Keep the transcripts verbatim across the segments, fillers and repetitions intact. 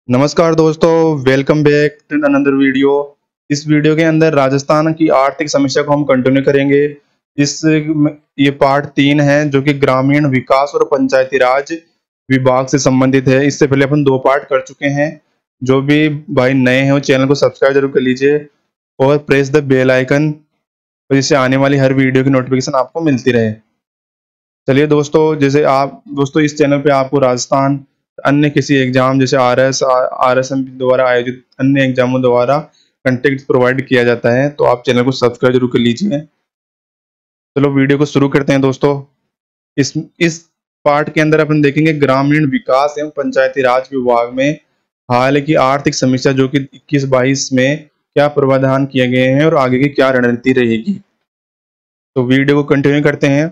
नमस्कार दोस्तों, welcome back to another video. इस वीडियो के अंदर राजस्थान की आर्थिक समस्या को हम कंटिन्यू करेंगे। इस ये पार्ट तीन है जो कि ग्रामीण विकास और पंचायती राज विभाग से संबंधित है। इससे पहले अपन दो पार्ट कर चुके हैं। जो भी भाई नए हैं वो चैनल को सब्सक्राइब जरूर कर लीजिए और प्रेस द बेल आइकन, जिससे आने वाली हर वीडियो की नोटिफिकेशन आपको मिलती रहे। चलिए दोस्तों, जैसे आप दोस्तों इस चैनल पे आपको राजस्थान अन्य किसी एग्जाम जैसे R S R S M द्वारा आयोजित अन्य एग्जामों द्वारा कंटेंट प्रोवाइड किया जाता है, तो आप चैनल को सब्सक्राइब जरूर कर लीजिए। चलो वीडियो को शुरू करते हैं दोस्तों। इस इस पार्ट के अंदर अपन देखेंगे ग्रामीण विकास एवं पंचायती राज विभाग में हाल की आर्थिक समीक्षा, जो कि इक्कीस बाईस में क्या प्रावधान किए गए हैं और आगे की क्या रणनीति रहेगी। तो वीडियो को कंटिन्यू करते हैं।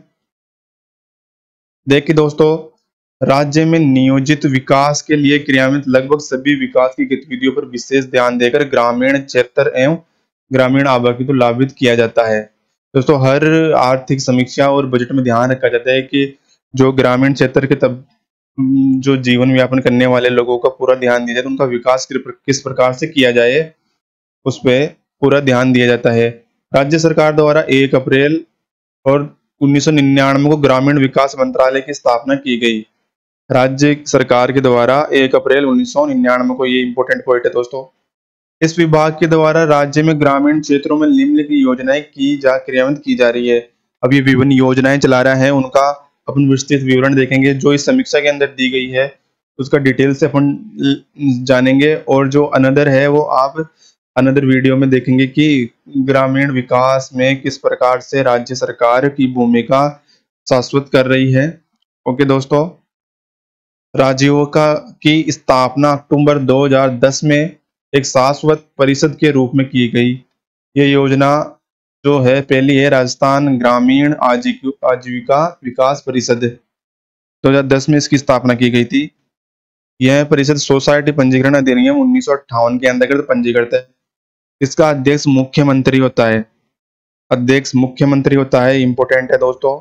देखिए दोस्तों, राज्य में नियोजित विकास के लिए क्रियान्वित लगभग सभी विकास की गतिविधियों पर विशेष ध्यान देकर ग्रामीण क्षेत्र एवं ग्रामीण आबादी को लाभित किया जाता है। दोस्तों, हर आर्थिक समीक्षा और बजट में ध्यान रखा जाता है कि जो ग्रामीण क्षेत्र के तब जो जीवन यापन करने वाले लोगों का पूरा ध्यान दिया जाए, तो उनका विकास किस प्रकार से किया जाए उस पर पूरा ध्यान दिया जाता है। राज्य सरकार द्वारा एक अप्रैल और उन्नीस सौ निन्यानवे को ग्रामीण विकास मंत्रालय की स्थापना की गई। राज्य सरकार के द्वारा एक अप्रैल उन्नीस सौ निन्यानवे को, ये इंपॉर्टेंट पॉइंट है दोस्तों। इस विभाग के द्वारा राज्य में ग्रामीण क्षेत्रों में निम्नलिखित योजनाएं की जा क्रियान्वित की जा रही है। अब ये विभिन्न योजनाएं चला रहा है, उनका अपन विस्तृत विवरण देखेंगे। जो इस समीक्षा के अंदर दी गई है उसका डिटेल से अपन जानेंगे, और जो अनदर है वो आप अनदर वीडियो में देखेंगे कि ग्रामीण विकास में किस प्रकार से राज्य सरकार की भूमिका शाश्वत कर रही है। ओके दोस्तों, राजीविका की स्थापना अक्टूबर दो हज़ार दस में एक शाश्वत परिषद के रूप में की गई। ये योजना जो है पहली है राजस्थान ग्रामीण आजीविका विकास परिषद। दो हज़ार दस में इसकी स्थापना की गई थी। यह परिषद सोसाइटी पंजीकरण अधिनियम उन्नीस सौ अट्ठावन के अंतर्गत पंजीकृत है। इसका अध्यक्ष मुख्यमंत्री होता है। अध्यक्ष मुख्यमंत्री होता है, इंपोर्टेंट है दोस्तों।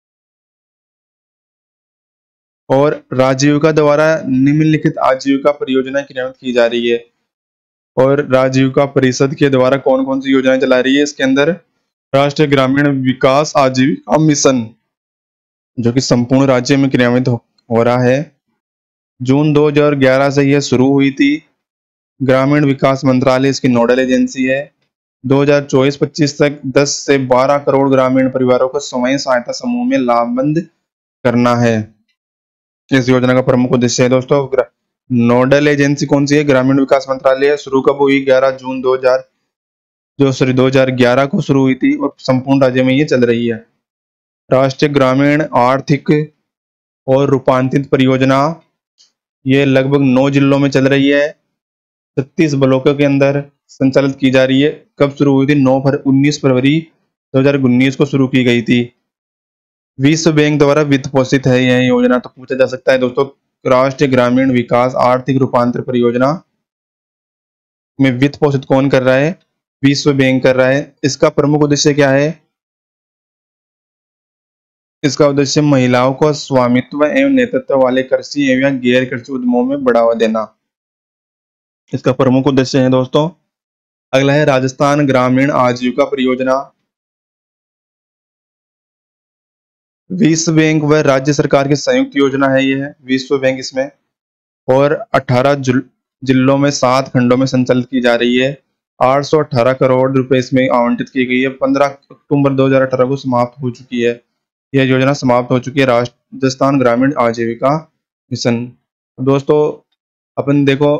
और राजीविका द्वारा निम्नलिखित आजीविका परियोजना क्रियान्वित की जा रही है। और राजीविका परिषद के द्वारा कौन कौन सी योजनाएं चला रही है इसके अंदर? राष्ट्रीय ग्रामीण विकास आजीविका मिशन, जो कि संपूर्ण राज्य में क्रियान्वित हो, हो रहा है। जून दो हज़ार ग्यारह से यह शुरू हुई थी। ग्रामीण विकास मंत्रालय इसकी नोडल एजेंसी है। दो हज़ार चौबीस पच्चीस तक दस से बारह करोड़ ग्रामीण परिवारों को स्वयं सहायता समूह में लाभबंद करना है। इस योजना का प्रमुख उद्देश्य है दोस्तों। नोडल एजेंसी कौन सी है? ग्रामीण विकास मंत्रालय। शुरू कब हुई? ग्यारह जून दो हज़ार जो सॉरी दो हज़ार ग्यारह को शुरू हुई थी, और संपूर्ण राज्य में ये चल रही है। राष्ट्रीय ग्रामीण आर्थिक और रूपांतरित परियोजना, ये लगभग नौ जिलों में चल रही है। छत्तीस ब्लॉकों के अंदर संचालित की जा रही है। कब शुरू हुई थी? नौ फर उन्नीस फरवरी दो हज़ार उन्नीस को शुरू की गई थी। विश्व बैंक द्वारा वित्त पोषित है यह योजना। तो पूछा जा सकता है दोस्तों, राष्ट्रीय ग्रामीण विकास आर्थिक रूपांतर परियोजना में वित्त पोषित कौन कर रहा है? विश्व बैंक कर रहा है। इसका प्रमुख उद्देश्य क्या है? इसका उद्देश्य महिलाओं को स्वामित्व एवं नेतृत्व वाले कृषि एवं गैर कृषि उद्यमों में बढ़ावा देना, इसका प्रमुख उद्देश्य है दोस्तों। अगला है राजस्थान ग्रामीण आजीविका परियोजना। विश्व बैंक व राज्य सरकार की संयुक्त योजना है यह, विश्व बैंक इसमें। और अठारह जिलों में सात खंडों में संचालित की जा रही है। आठ सौ अठारह करोड़ रुपए इसमें आवंटित की गई है। पंद्रह अक्टूबर दो हज़ार अठारह को समाप्त हो चुकी है यह योजना, समाप्त हो चुकी है राजस्थान ग्रामीण आजीविका मिशन। दोस्तों अपन देखो,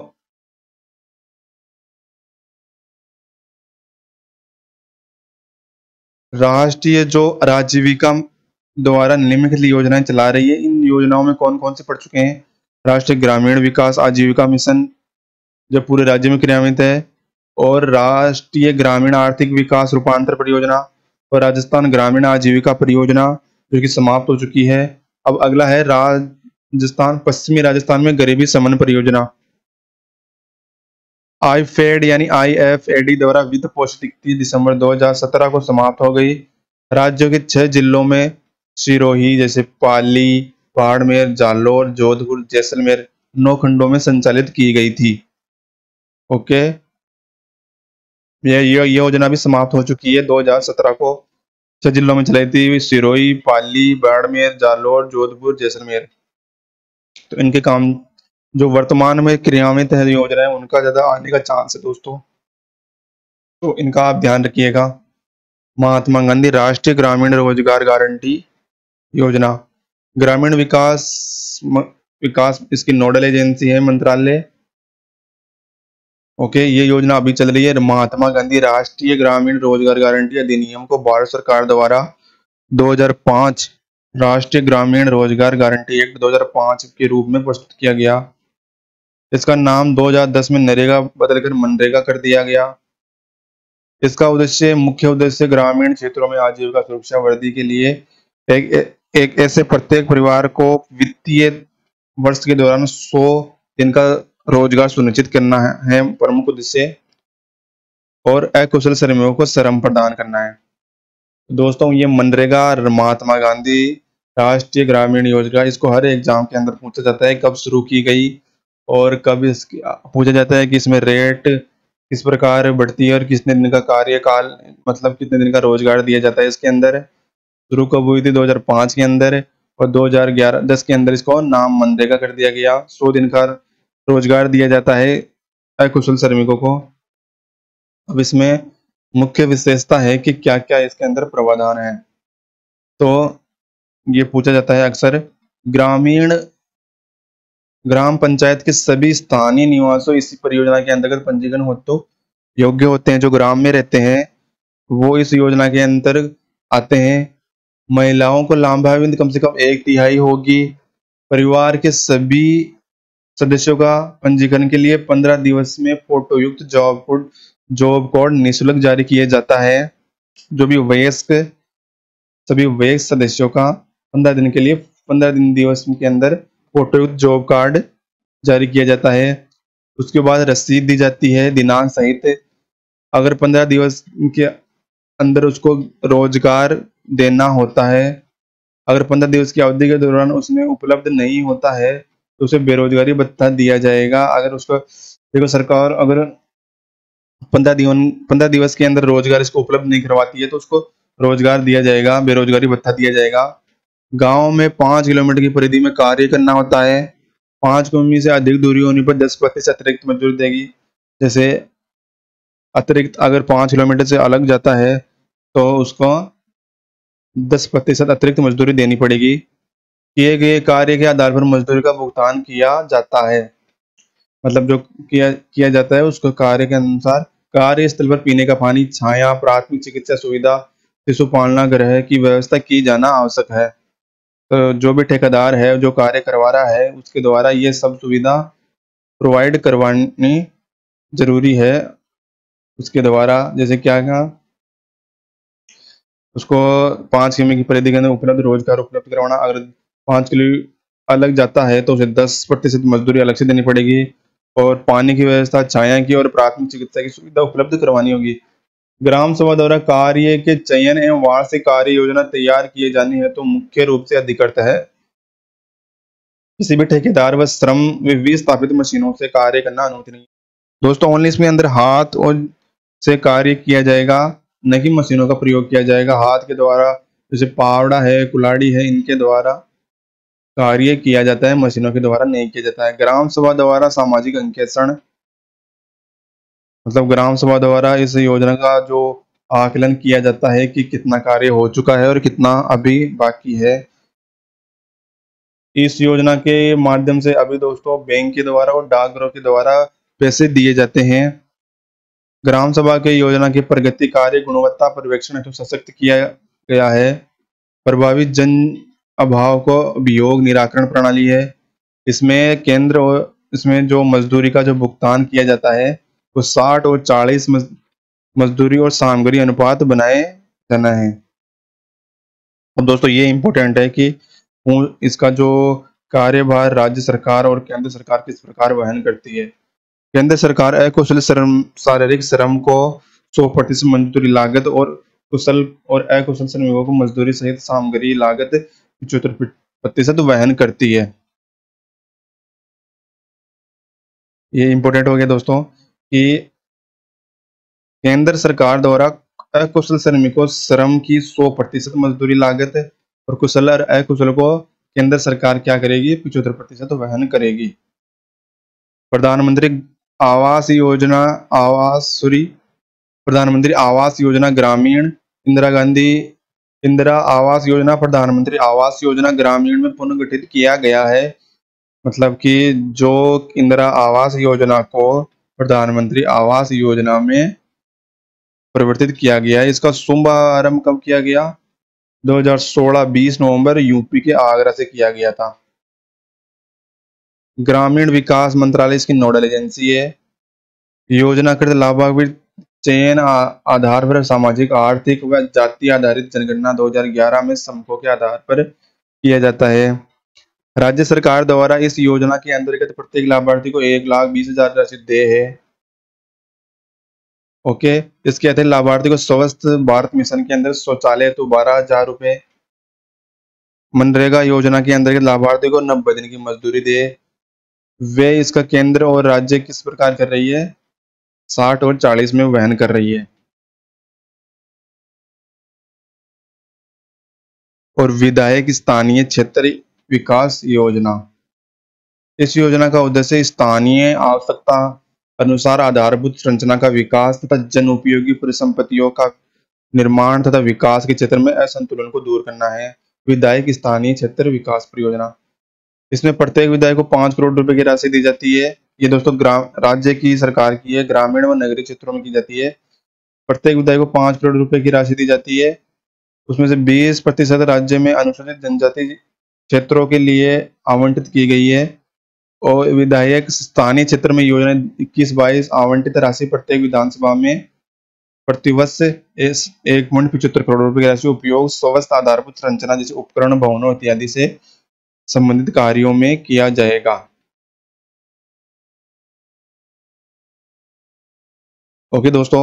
राष्ट्रीय जो आजीविका द्वारा निम्नलिखित योजनाएं चला रही है, इन योजनाओं में कौन कौन से पढ़ चुके हैं? राष्ट्रीय ग्रामीण विकास आजीविका मिशन जो पूरे राज्य में क्रियान्वित है, और राष्ट्रीय ग्रामीण आर्थिक विकास रूपांतर परियोजना, और राजस्थान ग्रामीण आजीविका परियोजना जो कि समाप्त हो चुकी है। अब अगला है राजस्थान पश्चिमी राजस्थान में गरीबी शमन परियोजना। आईफेड यानी आई एफ ए डी द्वारा वित्त पोषित इकतीस दिसंबर दो हज़ार सत्रह को समाप्त हो गई। राज्यों के छह जिलों में सिरोही, जैसे पाली, बाड़मेर, जालोर, जोधपुर, जैसलमेर, नौ खंडों में संचालित की गई थी। ओके, ये ये ये योजना भी समाप्त हो चुकी है। दो हज़ार सत्रह को छह जिलों में चलाई थी, सिरोही, पाली, बाड़मेर, जालौर, जोधपुर, जैसलमेर। तो इनके काम जो वर्तमान में क्रियान्वित है योजना है, उनका ज्यादा आने का चांस है दोस्तों, तो इनका आप ध्यान रखिएगा। महात्मा गांधी राष्ट्रीय ग्रामीण रोजगार गारंटी योजना, ग्रामीण विकास म- विकास इसकी नोडल एजेंसी है मंत्रालय। ओके, ये योजना अभी चल रही है। महात्मा गांधी राष्ट्रीय ग्रामीण रोजगार गारंटी अधिनियम को भारत सरकार द्वारा दो हज़ार पाँच राष्ट्रीय ग्रामीण रोजगार गारंटी एक्ट दो हज़ार पाँच के रूप में प्रस्तुत किया गया। इसका नाम दो हज़ार दस में नरेगा बदलकर मनरेगा कर दिया गया। इसका उद्देश्य मुख्य उद्देश्य ग्रामीण क्षेत्रों में आजीविका सुरक्षा वृद्धि के लिए एक एक ऐसे प्रत्येक परिवार को वित्तीय वर्ष के दौरान सौ दिन का रोजगार सुनिश्चित करना है, है प्रमुख उद्देश्य, और अकुशल श्रमिकों को श्रम प्रदान करना है। दोस्तों, ये मनरेगा और महात्मा गांधी राष्ट्रीय ग्रामीण योजना, इसको हर एग्जाम के अंदर पूछा जाता है कब शुरू की गई, और कब इसकी पूछा जाता है कि इसमें रेट किस प्रकार बढ़ती है और कितने दिन का कार्यकाल, मतलब कितने दिन का रोजगार दिया जाता है इसके अंदर। शुरू कब हुई थी? दो हज़ार पाँच के अंदर, और दो हज़ार ग्यारह दस के अंदर इसको नाम मनरेगा कर दिया गया। सौ दिन का रोजगार दिया जाता है अकुशल श्रमिकों को। अब इसमें मुख्य विशेषता है कि क्या क्या इसके अंदर प्रावधान है। तो ये पूछा जाता है अक्सर, ग्रामीण ग्राम पंचायत के सभी स्थानीय निवासों इसी परियोजना के अंतर्गत पंजीकरण हो तो योग्य होते हैं। जो ग्राम में रहते हैं वो इस योजना के अंतर आते हैं। महिलाओं को लाभान्वित कम से कम एक तिहाई होगी। परिवार के सभी सदस्यों का पंजीकरण के लिए पंद्रह दिवस में फोटो युक्त जॉब कोड जॉब कोड निःशुल्क जारी किया जाता है। जो भी वयस्क सभी वयस्क सदस्यों का पंद्रह दिन के लिए पंद्रह दिन दिवस के अंदर फोटो युक्त जॉब कार्ड जारी किया जाता है। उसके बाद रसीद दी जाती है दिनांक सहित। अगर पंद्रह दिवस के अंदर उसको रोजगार देना होता है, अगर पंद्रह दिवस की अवधि के दौरान उसमें उपलब्ध नहीं होता है तो उसे बेरोजगारी भत्ता दिया जाएगा। अगर उसको देखो, सरकार अगर पंद्रह दिन पंद्रह दिवस के अंदर रोजगार इसको उपलब्ध नहीं करवाती है तो उसको रोजगार दिया जाएगा, बेरोजगारी भत्ता दिया जाएगा। गांव में पाँच किलोमीटर की परिधि में कार्य करना होता है। पाँच किलोमीटर से अधिक दूरी होने पर दस प्रतिशत अतिरिक्त मजदूरी देगी। जैसे अतिरिक्त अगर पाँच किलोमीटर से अलग जाता है तो उसको दस प्रतिशत अतिरिक्त मजदूरी देनी पड़ेगी। किए गए कार्य के आधार पर मजदूरी का भुगतान किया जाता है। मतलब जो किया किया जाता है उसको कार्य के अनुसार। कार्यस्थल पर पीने का पानी, छाया, प्राथमिक चिकित्सा सुविधा, शिशु पालना गृह की व्यवस्था की जाना आवश्यक है। तो जो भी ठेकेदार है जो कार्य करवा रहा है उसके द्वारा ये सब सुविधा प्रोवाइड करवानी जरूरी है। उसके द्वारा जैसे क्या कहा, उसको पाँच किमी की परिधि के अंदर उपलब्ध रोजगार उपलब्ध करवाना। अगर पाँच किलो अलग जाता है तो उसे दस प्रतिशत मजदूरी अलग से देनी पड़ेगी, और पानी की व्यवस्था, छाया की और प्राथमिक चिकित्सा की सुविधा उपलब्ध करवानी होगी। ग्राम सभा द्वारा कार्य के चयन एवं वार्षिक कार्य योजना तैयार किए जानी है तो मुख्य रूप से अधिकृत है। किसी भी ठेकेदार व श्रम विस्थापित मशीनों से कार्य करना अनुमति नहीं। दोस्तों, ओनली इसमें अंदर हाथ और से कार्य किया जाएगा, न कि मशीनों का प्रयोग किया जाएगा। हाथ के द्वारा जैसे पावड़ा है, कुल्हाड़ी है, इनके द्वारा कार्य किया जाता है, मशीनों के द्वारा नहीं किया जाता है। ग्राम सभा द्वारा सामाजिक अंकेक्षण, मतलब ग्राम सभा द्वारा इस योजना का जो आकलन किया जाता है कि कितना कार्य हो चुका है और कितना अभी बाकी है। इस योजना के माध्यम से अभी दोस्तों बैंक के द्वारा और डाकघरों के द्वारा पैसे दिए जाते हैं। ग्राम सभा के योजना की प्रगति कार्य गुणवत्ता पर्यवेक्षण हेतु सशक्त किया गया है। प्रभावित जन अभाव को अभियोग निराकरण प्रणाली है। इसमें केंद्र और इसमें जो मजदूरी का जो भुगतान किया जाता है वो साठ और चालीस मजदूरी और सामग्री अनुपात बनाए जाना है। अब दोस्तों, ये इम्पोर्टेंट है कि इसका जो कार्यभार राज्य सरकार और केंद्र सरकार किस प्रकार वहन करती है। केंद्र सरकार अकुशल श्रम शारीरिक श्रम को सौ प्रतिशत मजदूरी लागत और कुशल और अकुशल श्रमिकों को मजदूरी सहित सामग्री लागत पचहत्तर प्रतिशत वहन करती है। ये इंपॉर्टेंट हो गया दोस्तों कि केंद्र सरकार द्वारा अकुशल श्रमिकों श्रम की सौ प्रतिशत मजदूरी लागत और कुशल और अकुशल को केंद्र सरकार क्या करेगी, पचहत्तर प्रतिशत वहन करेगी। प्रधानमंत्री आवास योजना आवास सॉरी प्रधानमंत्री आवास योजना ग्रामीण इंदिरा गांधी इंदिरा आवास योजना प्रधानमंत्री आवास योजना ग्रामीण में पुनर्गठित किया गया है। मतलब कि जो इंदिरा आवास योजना को प्रधानमंत्री आवास योजना में परिवर्तित किया गया है। इसका शुभारंभ कब किया गया? दो हज़ार सोलह बीस नवंबर यूपी के आगरा से किया गया था। ग्रामीण विकास मंत्रालय इसकी नोडल एजेंसी है। योजनाकृत लाभार्थी चयन आधार पर सामाजिक आर्थिक व जाति आधारित जनगणना दो हज़ार ग्यारह में समूहों के आधार पर किया जाता है। राज्य सरकार द्वारा इस योजना के अंतर्गत प्रत्येक लाभार्थी को एक लाख बीस हजार राशि दे है। ओके, इसके अतिरिक्त लाभार्थी को स्वस्थ भारत मिशन के अंदर शौचालय तो बारह हजार रुपए, मनरेगा योजना के अंतर्गत लाभार्थी को नब्बे दिन की मजदूरी दे। वे इसका केंद्र और राज्य किस प्रकार कर रही है? साठ और चालीस में वहन कर रही है। और विधायक स्थानीय क्षेत्र विकास योजना, इस योजना का उद्देश्य स्थानीय आवश्यकता अनुसार आधारभूत संरचना का विकास तथा जन उपयोगी परिसंपत्तियों का निर्माण तथा विकास के क्षेत्र में असंतुलन को दूर करना है। विधायक स्थानीय क्षेत्र विकास परियोजना, इसमें प्रत्येक विधायक को पांच करोड़ रुपए की राशि दी जाती है। ये दोस्तों ग्राम राज्य की सरकार की है, ग्रामीण व नगरीय क्षेत्रों में की जाती है। प्रत्येक विधायक को पांच करोड़ रुपए की राशि दी जाती है। उसमें से बीस प्रतिशत राज्य में अनुसूचित जनजाति क्षेत्रों के लिए आवंटित की गई है। और विधायक स्थानीय क्षेत्र में योजना इक्कीस बाईस आवंटित राशि प्रत्येक विधानसभा में प्रतिवर्ष इस एक पॉइंट पिछहत्तर करोड़ रुपए की राशि उपयोग स्वस्थ आधारभूत संरचना जैसे उपकरण भवनों इत्यादि से संबंधित कार्यों में किया जाएगा। ओके दोस्तों,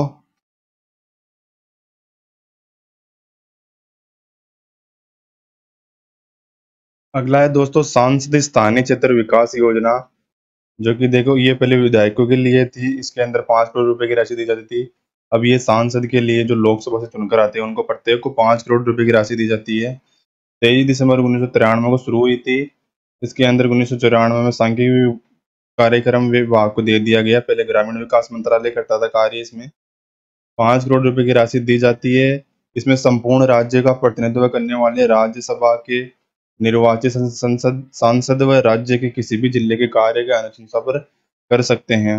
अगला है दोस्तों सांसद स्थानीय क्षेत्र विकास योजना, जो कि देखो ये पहले विधायकों के लिए थी। इसके अंदर पांच करोड़ रुपए की राशि दी जाती थी। अब ये सांसद के लिए जो लोकसभा से चुनकर आते हैं उनको प्रत्येक को पांच करोड़ रुपए की राशि दी जाती है। तेईस दिसंबर उन्नीस सौ तिरानवे को शुरू हुई थी। इसके अंदर उन्नीस सौ चौरानवे में सांख्यिकी कार्यक्रम विभाग को दे दिया गया। पहले ग्रामीण विकास मंत्रालय करता था कार्य। इसमें पांच करोड़ रुपए की राशि दी जाती है। इसमें संपूर्ण राज्य का प्रतिनिधित्व करने वाले राज्यसभा के निर्वाचित संसद सांसद व राज्य के किसी भी जिले के कार्य की अनुशंसा पर कर सकते हैं।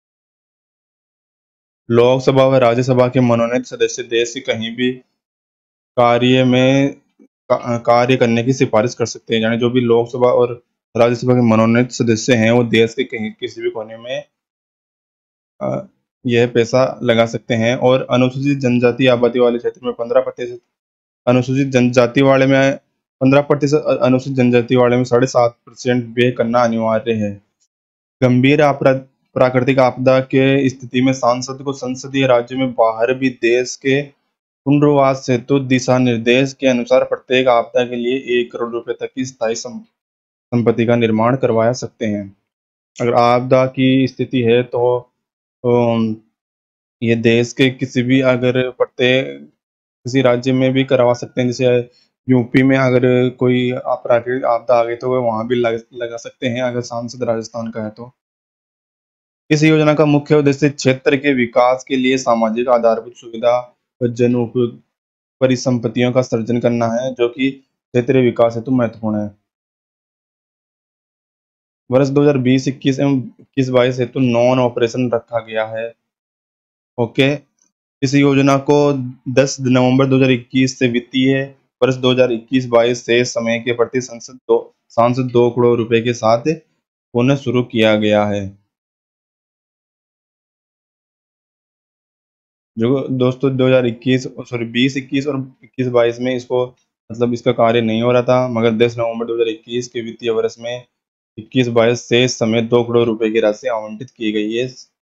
लोकसभा व राज्यसभा के मनोनीत सदस्य देश के कहीं भी कार्य में कार्य करने की सिफारिश कर सकते हैं। यानी जो भी लोकसभा और राज्यसभा के मनोनीत सदस्य हैं वो देश के कहीं किसी भी कोने में यह पैसा लगा सकते हैं। और अनुसूचित जनजाति आबादी वाले क्षेत्र में पंद्रह प्रतिशत अनुसूचित जनजाति वाले में पंद्रह प्रतिशत अनुसूचित जनजाति वाले में साढ़े सात परसेंट व्यय करना अनिवार्य है। गंभीर अपराध प्राकृतिक आपदा के स्थिति में सांसद को संसदीय राज्य में बाहर भी देश के पुनर्वास हेतु दिशा निर्देश के अनुसार प्रत्येक आपदा के लिए एक करोड़ रुपए तक की स्थायी संपत्ति का निर्माण करवा सकते हैं। अगर आपदा की स्थिति है तो ये देश के किसी भी अगर प्रत्येक किसी राज्य में भी करवा सकते हैं। जैसे यूपी में अगर कोई प्राकृतिक आपदा आ गई तो वहां भी लग, लगा सकते हैं अगर सांसद राजस्थान का है तो। इस योजना का मुख्य उद्देश्य क्षेत्र के विकास के लिए सामाजिक आधारभूत सुविधा व जन उपयोग परिसंपत्तियों का सृजन करना है, जो कि क्षेत्रीय विकास हेतु महत्वपूर्ण है। वर्ष दो हज़ार बीस इक्कीस एवं इक्कीस बाईस हेतु नॉन ऑपरेशन रखा गया है। ओके, इस योजना को दस नवंबर दो हज़ार इक्कीस से वित्तीय वर्ष दो हज़ार इक्कीस बाईस से समय के प्रति संसद दो सांसद दो करोड़ रुपए के साथ पुनः शुरू किया गया है। जो दोस्तों दो हज़ार इक्कीस सॉरी बीस इक्कीस और इक्कीस बाईस में इसको मतलब इसका कार्य नहीं हो रहा था, मगर दस नवंबर दो हज़ार इक्कीस के वित्तीय वर्ष में इक्कीस बाईस से समय दो करोड़ रुपए की राशि आवंटित की गई है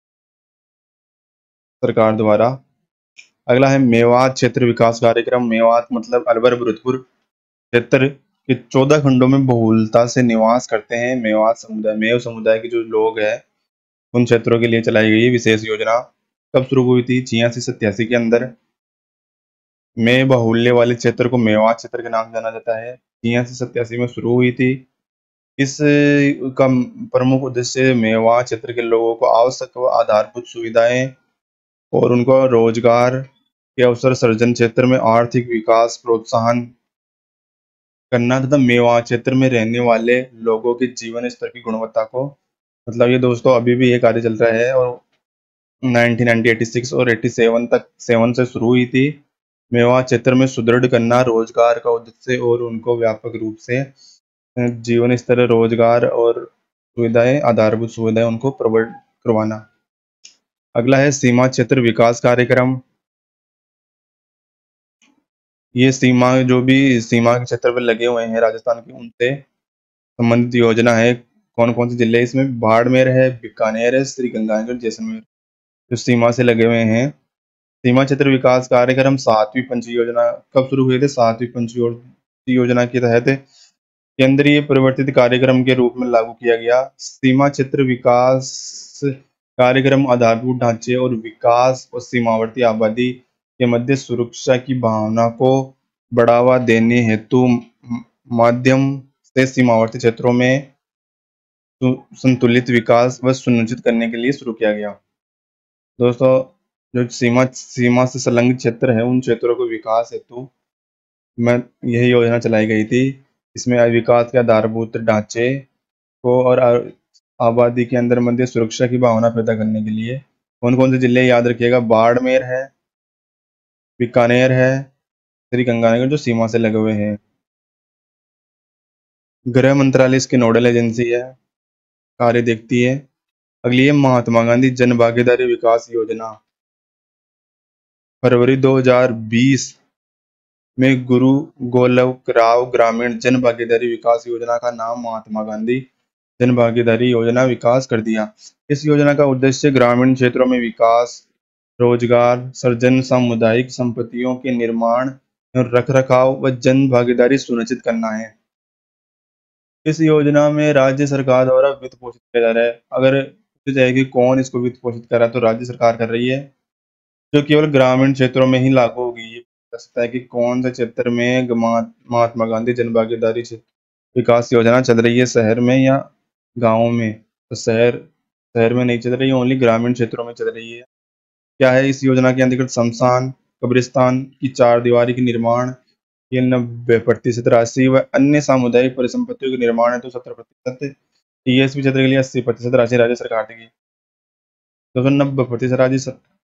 सरकार द्वारा। अगला है मेवात क्षेत्र विकास कार्यक्रम। मेवात मतलब अलवर भरतपुर क्षेत्र के चौदह खंडों में बहुलता से निवास करते हैं मेवात समुदाय मेव समुदाय के जो लोग हैं उन क्षेत्रों के लिए चलाई गई विशेष योजना। कब शुरू हुई थी? छियासी सत्यासी के अंदर। में बाहुल्य वाले क्षेत्र को मेवात क्षेत्र के नाम से जाना जाता है। छियासी सत्यासी में शुरू हुई थी। इस का प्रमुख उद्देश्य मेवात क्षेत्र के लोगों को आवश्यक व आधारभूत सुविधाएं और उनको रोजगार के अवसर सृजन, क्षेत्र में आर्थिक विकास प्रोत्साहन करना तथा मेवात क्षेत्र में रहने वाले लोगों के जीवन स्तर की गुणवत्ता को, मतलब ये दोस्तों अभी भी ये कार्य चल रहा है और नाइनटीन छियासी और सत्तासी तक सेवन से शुरू हुई थी। मेवात क्षेत्र में सुदृढ़ करना रोजगार का उद्देश्य और उनको व्यापक रूप से जीवन स्तर, रोजगार और सुविधाएं, आधारभूत सुविधाएं उनको प्रोवाइड करवाना। अगला है सीमा क्षेत्र विकास कार्यक्रम। ये सीमा जो भी सीमा के क्षेत्र पर लगे हुए हैं राजस्थान के, उनसे संबंधित योजना है। कौन कौन से जिले इसमें? बाड़मेर है, बीकानेर है, श्री गंगानगर, जैसलमेर, जो सीमा से लगे हुए हैं। सीमा क्षेत्र विकास कार्यक्रम सातवीं पंच योजना कब शुरू हुए थे? सातवीं पंच योजना के तहत केंद्रीय परिवर्तित कार्यक्रम के रूप में लागू किया गया। सीमा क्षेत्र विकास कार्यक्रम आधारभूत ढांचे और विकास और सीमावर्ती आबादी के मध्य सुरक्षा की भावना को बढ़ावा देने हेतु माध्यम से सीमावर्ती क्षेत्रों में संतुलित विकास व सुनिश्चित करने के लिए शुरू किया गया। दोस्तों, जो सीमा सीमा से संलग्न क्षेत्र है, उन क्षेत्रों को विकास हेतु में यही योजना चलाई गई थी। इसमें विकास के आधारभूत ढांचे को और आबादी के अंदर मध्य सुरक्षा की भावना पैदा करने के लिए कौन कौन से जिले याद रखिएगा? बाड़मेर है, बीकानेर है, श्री गंगानगर, जो सीमा से लगे हुए हैं। गृह मंत्रालय इसकी नोडल एजेंसी है, कार्य देखती है। अगली है महात्मा गांधी जन भागीदारी विकास योजना। फरवरी दो हज़ार बीस में गुरु गोलक राव ग्रामीण जन भागीदारी विकास योजना का नाम महात्मा गांधी जन भागीदारी योजना विकास कर दिया। इस योजना का उद्देश्य ग्रामीण क्षेत्रों में विकास, रोजगार सृजन, सामुदायिक संपत्तियों के निर्माण और रखरखाव व जन भागीदारी सुनिश्चित करना है। इस योजना में राज्य सरकार द्वारा वित्त पोषित किया जा रहा है। अगर पूछा जाए कि कौन इसको वित्त पोषित कर रहा है, तो राज्य सरकार कर रही है, जो केवल ग्रामीण क्षेत्रों में ही लागू होगी। ये पूछ सकता है कि कौन से क्षेत्र में महात्मा गांधी जन भागीदारी विकास योजना चल रही है, शहर में या गाँव में? तो शहर शहर में नहीं चल रही है, ओनली ग्रामीण क्षेत्रों में चल रही है। क्या है इस योजना के अंतर्गत? शमशान, कब्रिस्तान की चार दीवारी के निर्माण ये नब्बे प्रतिशत राशि व अन्य सामुदायिक परिसंपत्तियों के निर्माण है तो सत्तर प्रतिशत, टीएसपी क्षेत्र के लिए अस्सी प्रतिशत राशि राज्य सरकार देगी। तो नब्बे प्रतिशत राशि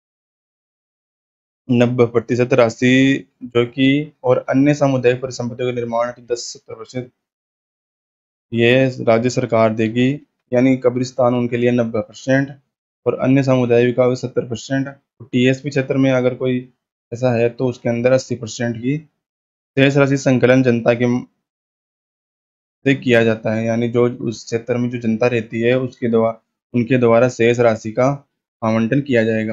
नब्बे प्रतिशत राशि जो कि और अन्य सामुदायिक परिसंपत्तियों के निर्माण की दस सत्तर प्रतिशत ये राज्य सरकार देगी। यानी कब्रिस्तान उनके लिए नब्बे परसेंट और अन्य सामुदायिक का सत्तर परसेंट। टीएसपी क्षेत्र में अगर कोई ऐसा है तो उसके अंदर अस्सी परसेंट की शेष राशि संकलन जनता के से किया जाता है। यानी जो उस क्षेत्र में जो जनता रहती है उसके द्वारा उनके द्वारा शेष राशि का आवंटन किया जाएगा।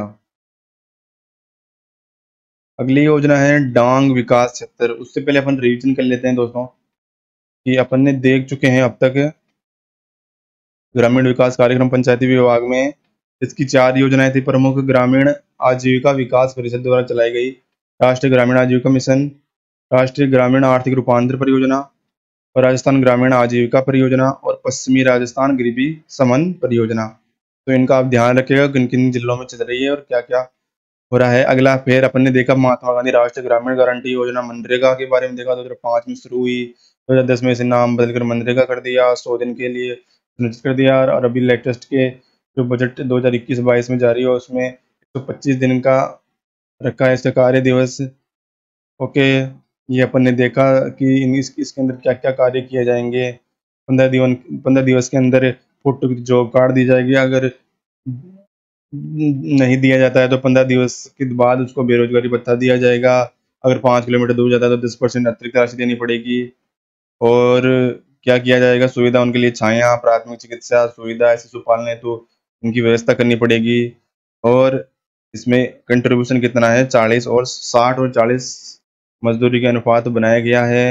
अगली योजना है डांग विकास क्षेत्र। उससे पहले अपन रिवीजन कर लेते हैं दोस्तों कि अपन ने देख चुके हैं अब तक ग्रामीण विकास कार्यक्रम पंचायती विभाग में इसकी चार योजनाएं थी प्रमुख। ग्रामीण आजीविका विकास परिषद द्वारा चलाई गई राष्ट्रीय ग्रामीण आजीविका मिशन, राष्ट्रीय ग्रामीण आर्थिक रूपांतर परियोजना और राजस्थान ग्रामीण आजीविका परियोजना और पश्चिमी राजस्थान गरीबी समन परियोजना। तो इनका आप ध्यान रखिएगा किन किन जिलों में चल रही है और क्या क्या हो रहा है। अगला फिर अपन ने देखा महात्मा गांधी राष्ट्रीय ग्रामीण गारंटी योजना, मनरेगा के बारे में देखा। दो हजार पाँच में शुरू हुई, दो हजार दस में इसे नाम बदलकर मनरेगा कर दिया, सौ दिन के लिए सुनिश्चित कर दिया। और अभी लेटेस्ट के जो बजट दो हजार इक्कीस बाईस में जारी है उसमें एक सौ पच्चीस दिन का रखा है इसका कार्य दिवस। ओके, ये अपन ने देखा कि इस, इसके अंदर क्या क्या कार्य किए जाएंगे। पंद्रह दिवन पंद्रह दिवस के अंदर फोटो की जॉब कार्ड दी जाएगी। अगर नहीं दिया जाता है तो पंद्रह दिवस के बाद उसको बेरोजगारी भत्ता दिया जाएगा। अगर पाँच किलोमीटर दूर जाता है तो दस परसेंट अतिरिक्त राशि देनी पड़ेगी। और क्या किया जाएगा? सुविधा उनके लिए छाया, प्राथमिक चिकित्सा सुविधा, शिशु पालने तो उनकी व्यवस्था करनी पड़ेगी। और इसमें कंट्रीब्यूशन कितना है? चालीस और साठ और चालीस मजदूरी के अनुपात बनाया गया है।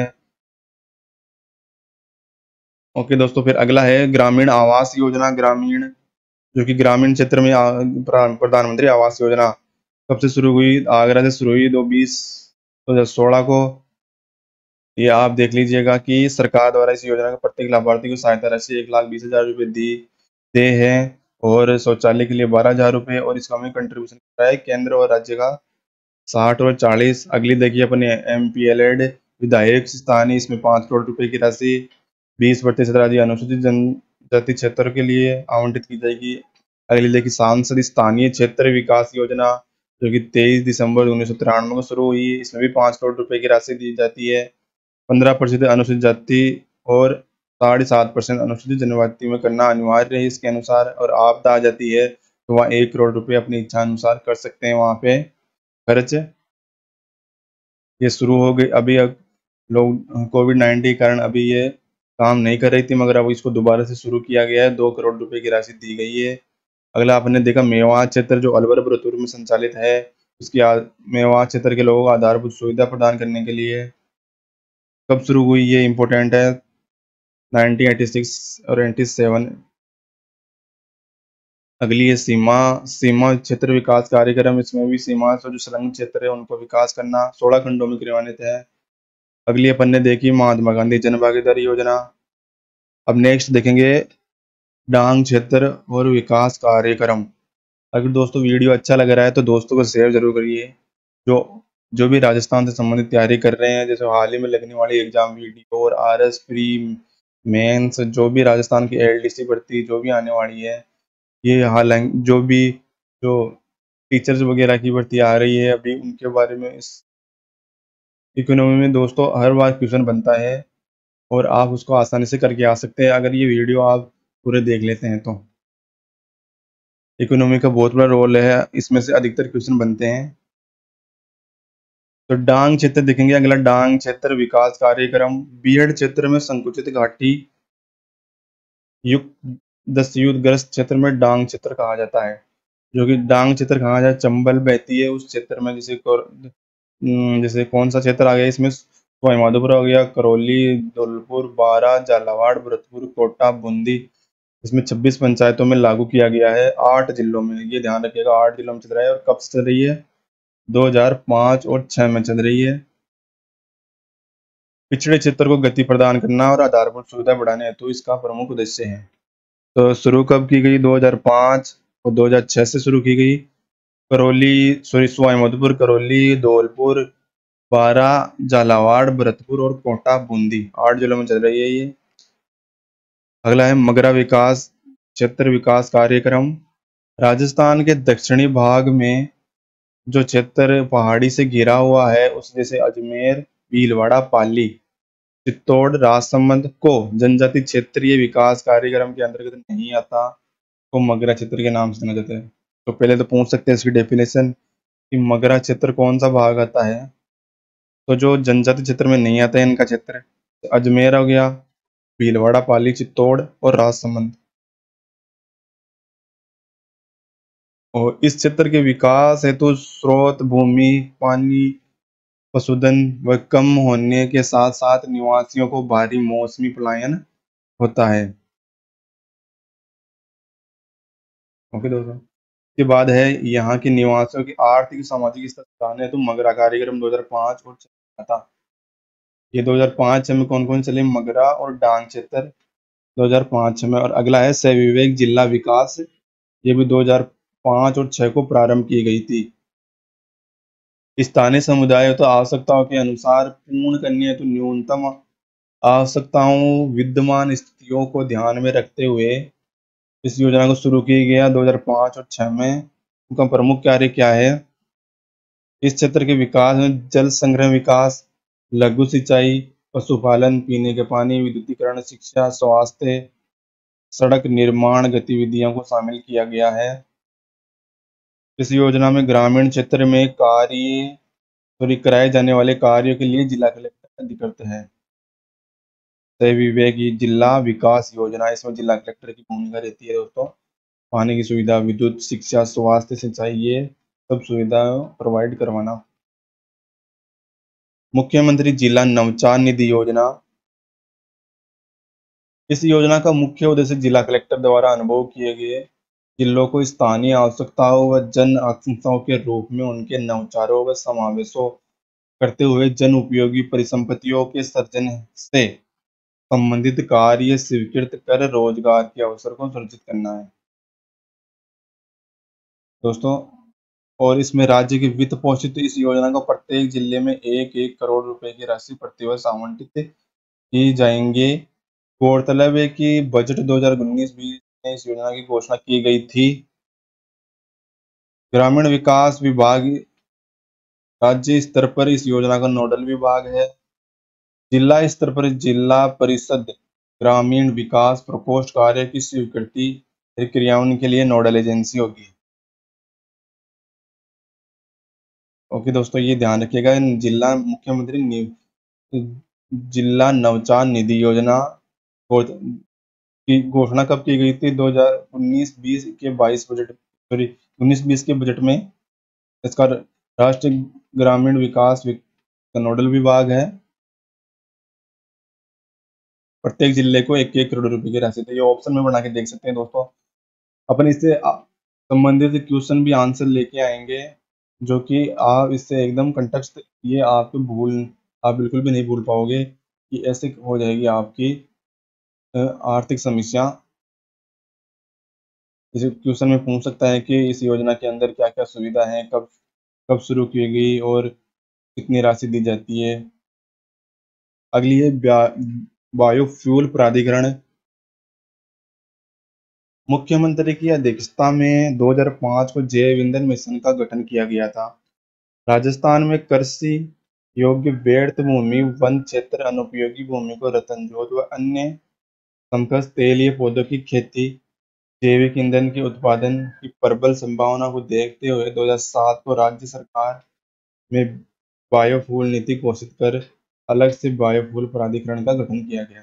ओके दोस्तों, फिर अगला है ग्रामीण आवास योजना। ग्रामीण जो कि ग्रामीण क्षेत्र में आ, प्रधानमंत्री आवास योजना कब से शुरू हुई? आगरा से शुरू हुई दो बीस दो हजार सोलह को। ये आप देख लीजिएगा कि सरकार द्वारा इस योजना के प्रत्येक लाभार्थी को सहायता राशि एक लाख बीस हजार रुपये दी दे हैं और शौचालय के लिए बारह हजार रुपये और इसका में कंट्रीब्यूशन कर रहा है केंद्र और राज्य का साठ और चालीस। अगली देखिए अपने एम पी एल एड विधायक स्थानीय, इसमें पाँच करोड़ रुपए की राशि बीस प्रतिशत राज्य अनुसूचित जनजाति क्षेत्र के लिए आवंटित की जाएगी। अगली देखिए सांसद स्थानीय क्षेत्र विकास योजना जो कि तेईस दिसंबर उन्नीस सौ तिरानवे को शुरू हुई, इसमें भी पाँच करोड़ रुपए की राशि दी जाती है। पंद्रह प्रतिशत अनुसूचित जाति और साढ़े सात परसेंट अनुसूचित जनजाति में करना अनिवार्य है इसके अनुसार। और आपदा आ जाती है तो वहाँ एक करोड़ रुपए अपनी इच्छा अनुसार कर सकते हैं वहाँ पे खर्च। ये शुरू हो गई अभी, अब लोग कोविड नाइन्टीन के कारण अभी ये काम नहीं कर रही थी, मगर अब इसको दोबारा से शुरू किया गया है। दो करोड़ रुपए की राशि दी गई है। अगला आपने देखा मेवात क्षेत्र जो अलवर भरतपुर में संचालित है, उसकी मेवात क्षेत्र के लोगों को आधारभूत सुविधा प्रदान करने के लिए कब शुरू हुई? ये इम्पोर्टेंट है, नाइनटीन एटी सिक्स और सत्तासी। अगली है सीमा सीमा क्षेत्र विकास कार्यक्रम, इसमें भी सीमा से जो संलग्न क्षेत्र है उनको विकास करना सोलह खंडों में क्रियान्वित है। अगली अपन ने देखी महात्मा गांधी जन भागीदारी योजना। अब नेक्स्ट देखेंगे डांग क्षेत्र और विकास कार्यक्रम। अगर दोस्तों वीडियो अच्छा लग रहा है तो दोस्तों को शेयर जरूर करिए। जो जो भी राजस्थान से संबंधित तैयारी कर रहे हैं, जैसे हाल ही में लगने वाली एग्जाम वीडियो और आर एस प्री मेंस, जो भी राजस्थान की एल डी सी भर्ती जो भी आने वाली है, ये हालांकि जो भी जो टीचर्स वगैरह की भर्ती आ रही है अभी, उनके बारे में इस इकोनॉमी में दोस्तों हर बार क्वेश्चन बनता है और आप उसको आसानी से करके आ सकते हैं अगर ये वीडियो आप पूरे देख लेते हैं तो। इकोनॉमी का बहुत बड़ा रोल है, इसमें से अधिकतर क्वेश्चन बनते हैं। तो डांग क्षेत्र देखेंगे अगला, डांग क्षेत्र विकास कार्यक्रम। बीहड़ क्षेत्र में संकुचित घाटी युक्त दस युद्धग्रस्त क्षेत्र में डांग क्षेत्र कहा जाता है। जो कि डांग क्षेत्र कहा जाए, चंबल बहती है उस क्षेत्र में, जैसे जैसे कौन सा क्षेत्र आ गया इसमें, सवाई माधोपुर हो गया, करौली, धौलपुर, बारां, झालावाड़, भरतपुर, कोटा, बूंदी। इसमें छब्बीस पंचायतों में लागू किया गया है, आठ जिलों में, ये ध्यान रखिएगा आठ जिलों में चल रहा है। और कब से चल रही है? दो हज़ार पाँच और छह में चल रही है। पिछड़े क्षेत्र को गति प्रदान करना और आधारभूत सुविधा बढ़ाने हेतु तो इसका प्रमुख उद्देश्य है। तो शुरू कब की गई? दो हज़ार पाँच और दो हज़ार छह से शुरू की गई। करौली सॉरी सवाई माधोपुर, करौली, धौलपुर, बारां, झालावाड़, भरतपुर और कोटा, बूंदी, आठ जिलों में चल रही है ये। अगला है मगरा विकास क्षेत्र विकास कार्यक्रम। राजस्थान के दक्षिणी भाग में जो क्षेत्र पहाड़ी से घिरा हुआ है, उस जैसे अजमेर, भीलवाड़ा, पाली, चित्तौड़, राजसमंद को जनजाति क्षेत्रीय विकास कार्यक्रम के अंतर्गत नहीं आता, को मगरा क्षेत्र के नाम से जाना जाता है। तो पहले तो पूछ सकते हैं इसकी डेफिनेशन कि मगरा क्षेत्र कौन सा भाग आता है। तो जो जनजाति क्षेत्र में नहीं आता है इनका क्षेत्र, अजमेर हो गया, भीलवाड़ा, पाली, चित्तौड़ और राजसमंद। और इस क्षेत्र के विकास हेतु तो स्रोत, भूमि, पानी, पशुधन व कम होने के साथ साथ निवासियों को भारी मौसमी पलायन होता है। ओके दोस्तों, के बाद है यहाँ के निवासियों की आर्थिक सामाजिक स्तर सुधारने हेतु मगरा कार्यक्रम दो हज़ार पाँच और छह था। ये दो हज़ार पाँच में कौन कौन चले? मगरा और डांग क्षेत्र दो हज़ार पाँच में। और अगला है सह विवेक जिला विकास, ये भी दो हज़ार पाँच और छह को प्रारंभ की गई थी। स्थानीय समुदाय तो आवश्यकताओं के अनुसार पूर्ण करनी है तो न्यूनतम आवश्यकताओं विद्यमान स्थितियों को ध्यान में रखते हुए इस योजना को शुरू किया गया दो हज़ार पाँच और छह में। उनका प्रमुख कार्य क्या है? इस क्षेत्र के विकास में जल संग्रह विकास, लघु सिंचाई, पशुपालन, पीने के पानी, विद्युतीकरण, शिक्षा, स्वास्थ्य, सड़क निर्माण गतिविधियों को शामिल किया गया है। इस योजना में ग्रामीण क्षेत्र में कार्य सॉरी कराए जाने वाले कार्यों के लिए जिला कलेक्टर अधिकृत है। सह विवेक जिला विकास योजना, इसमें जिला कलेक्टर की भूमिका रहती है दोस्तों। पानी की सुविधा, विद्युत, शिक्षा, स्वास्थ्य, सिंचाई, ये सब सुविधा प्रोवाइड करवाना। मुख्यमंत्री जिला नवचार निधि योजना, इस योजना का मुख्य उद्देश्य जिला कलेक्टर द्वारा अनुभव किए गए जिलों को स्थानीय आवश्यकताओं व जन आकांक्षाओं के रूप में उनके नवाचारों व समावेशों करते हुए जन उपयोगी परिसंपत्तियों के सृजन से संबंधित कार्य स्वीकृत कर रोजगार के अवसर को सृजित करना है दोस्तों। और इसमें राज्य की वित्त पोषित इस योजना को प्रत्येक जिले में एक एक करोड़ रुपए की राशि प्रतिवर्ष आवंटित की जाएंगे। गौरतलब है कि बजट दो हज़ार उन्नीस बीस में इस योजना की घोषणा की गई थी। ग्रामीण विकास विभाग राज्य स्तर पर इस योजना का नोडल विभाग है। जिला स्तर पर जिला परिषद ग्रामीण विकास प्रकोष्ठ कार्य की स्वीकृति क्रियान्वयन के लिए नोडल एजेंसी होगी। ओके दोस्तों, ये ध्यान रखिएगा, जिला मुख्यमंत्री जिला नवचार निधि योजना की घोषणा कब की गई थी? दो हज़ार उन्नीस बीस के बाईस बजट सॉरी उन्नीस बीस के बजट में। इसका राष्ट्रीय ग्रामीण विकास का नोडल विभाग है। प्रत्येक जिले को एक एक करोड़ रुपए की राशि थी। ये ऑप्शन में बना के देख सकते हैं दोस्तों। अपन इससे संबंधित क्वेश्चन भी आंसर लेके आएंगे, जो कि आप इससे एकदम कंटेक्स्ट ये आपको भूल आप बिल्कुल भी नहीं भूल पाओगे कि ऐसे हो जाएगी आपकी आर्थिक समस्या। इस क्वेश्चन में पूछ सकता है कि इस योजना के अंदर क्या क्या सुविधा है, कब कब शुरू की गई और कितनी राशि दी जाती है। अगली है बायोफ्यूल प्राधिकरण। मुख्यमंत्री की अध्यक्षता में दो हज़ार पाँच को जैव ईंधन मिशन का गठन किया गया था। राजस्थान में कृषि योग्य व्यर्थ भूमि, वन क्षेत्र, अनुपयोगी भूमि को रतनजोत व अन्य समकक्ष तेलीय पौधों की खेती, जैविक ईंधन के उत्पादन की प्रबल संभावना को देखते हुए दो हज़ार सात को राज्य सरकार में बायोफ्यूल नीति घोषित कर अलग से बायोफ्यूल प्राधिकरण का गठन किया गया।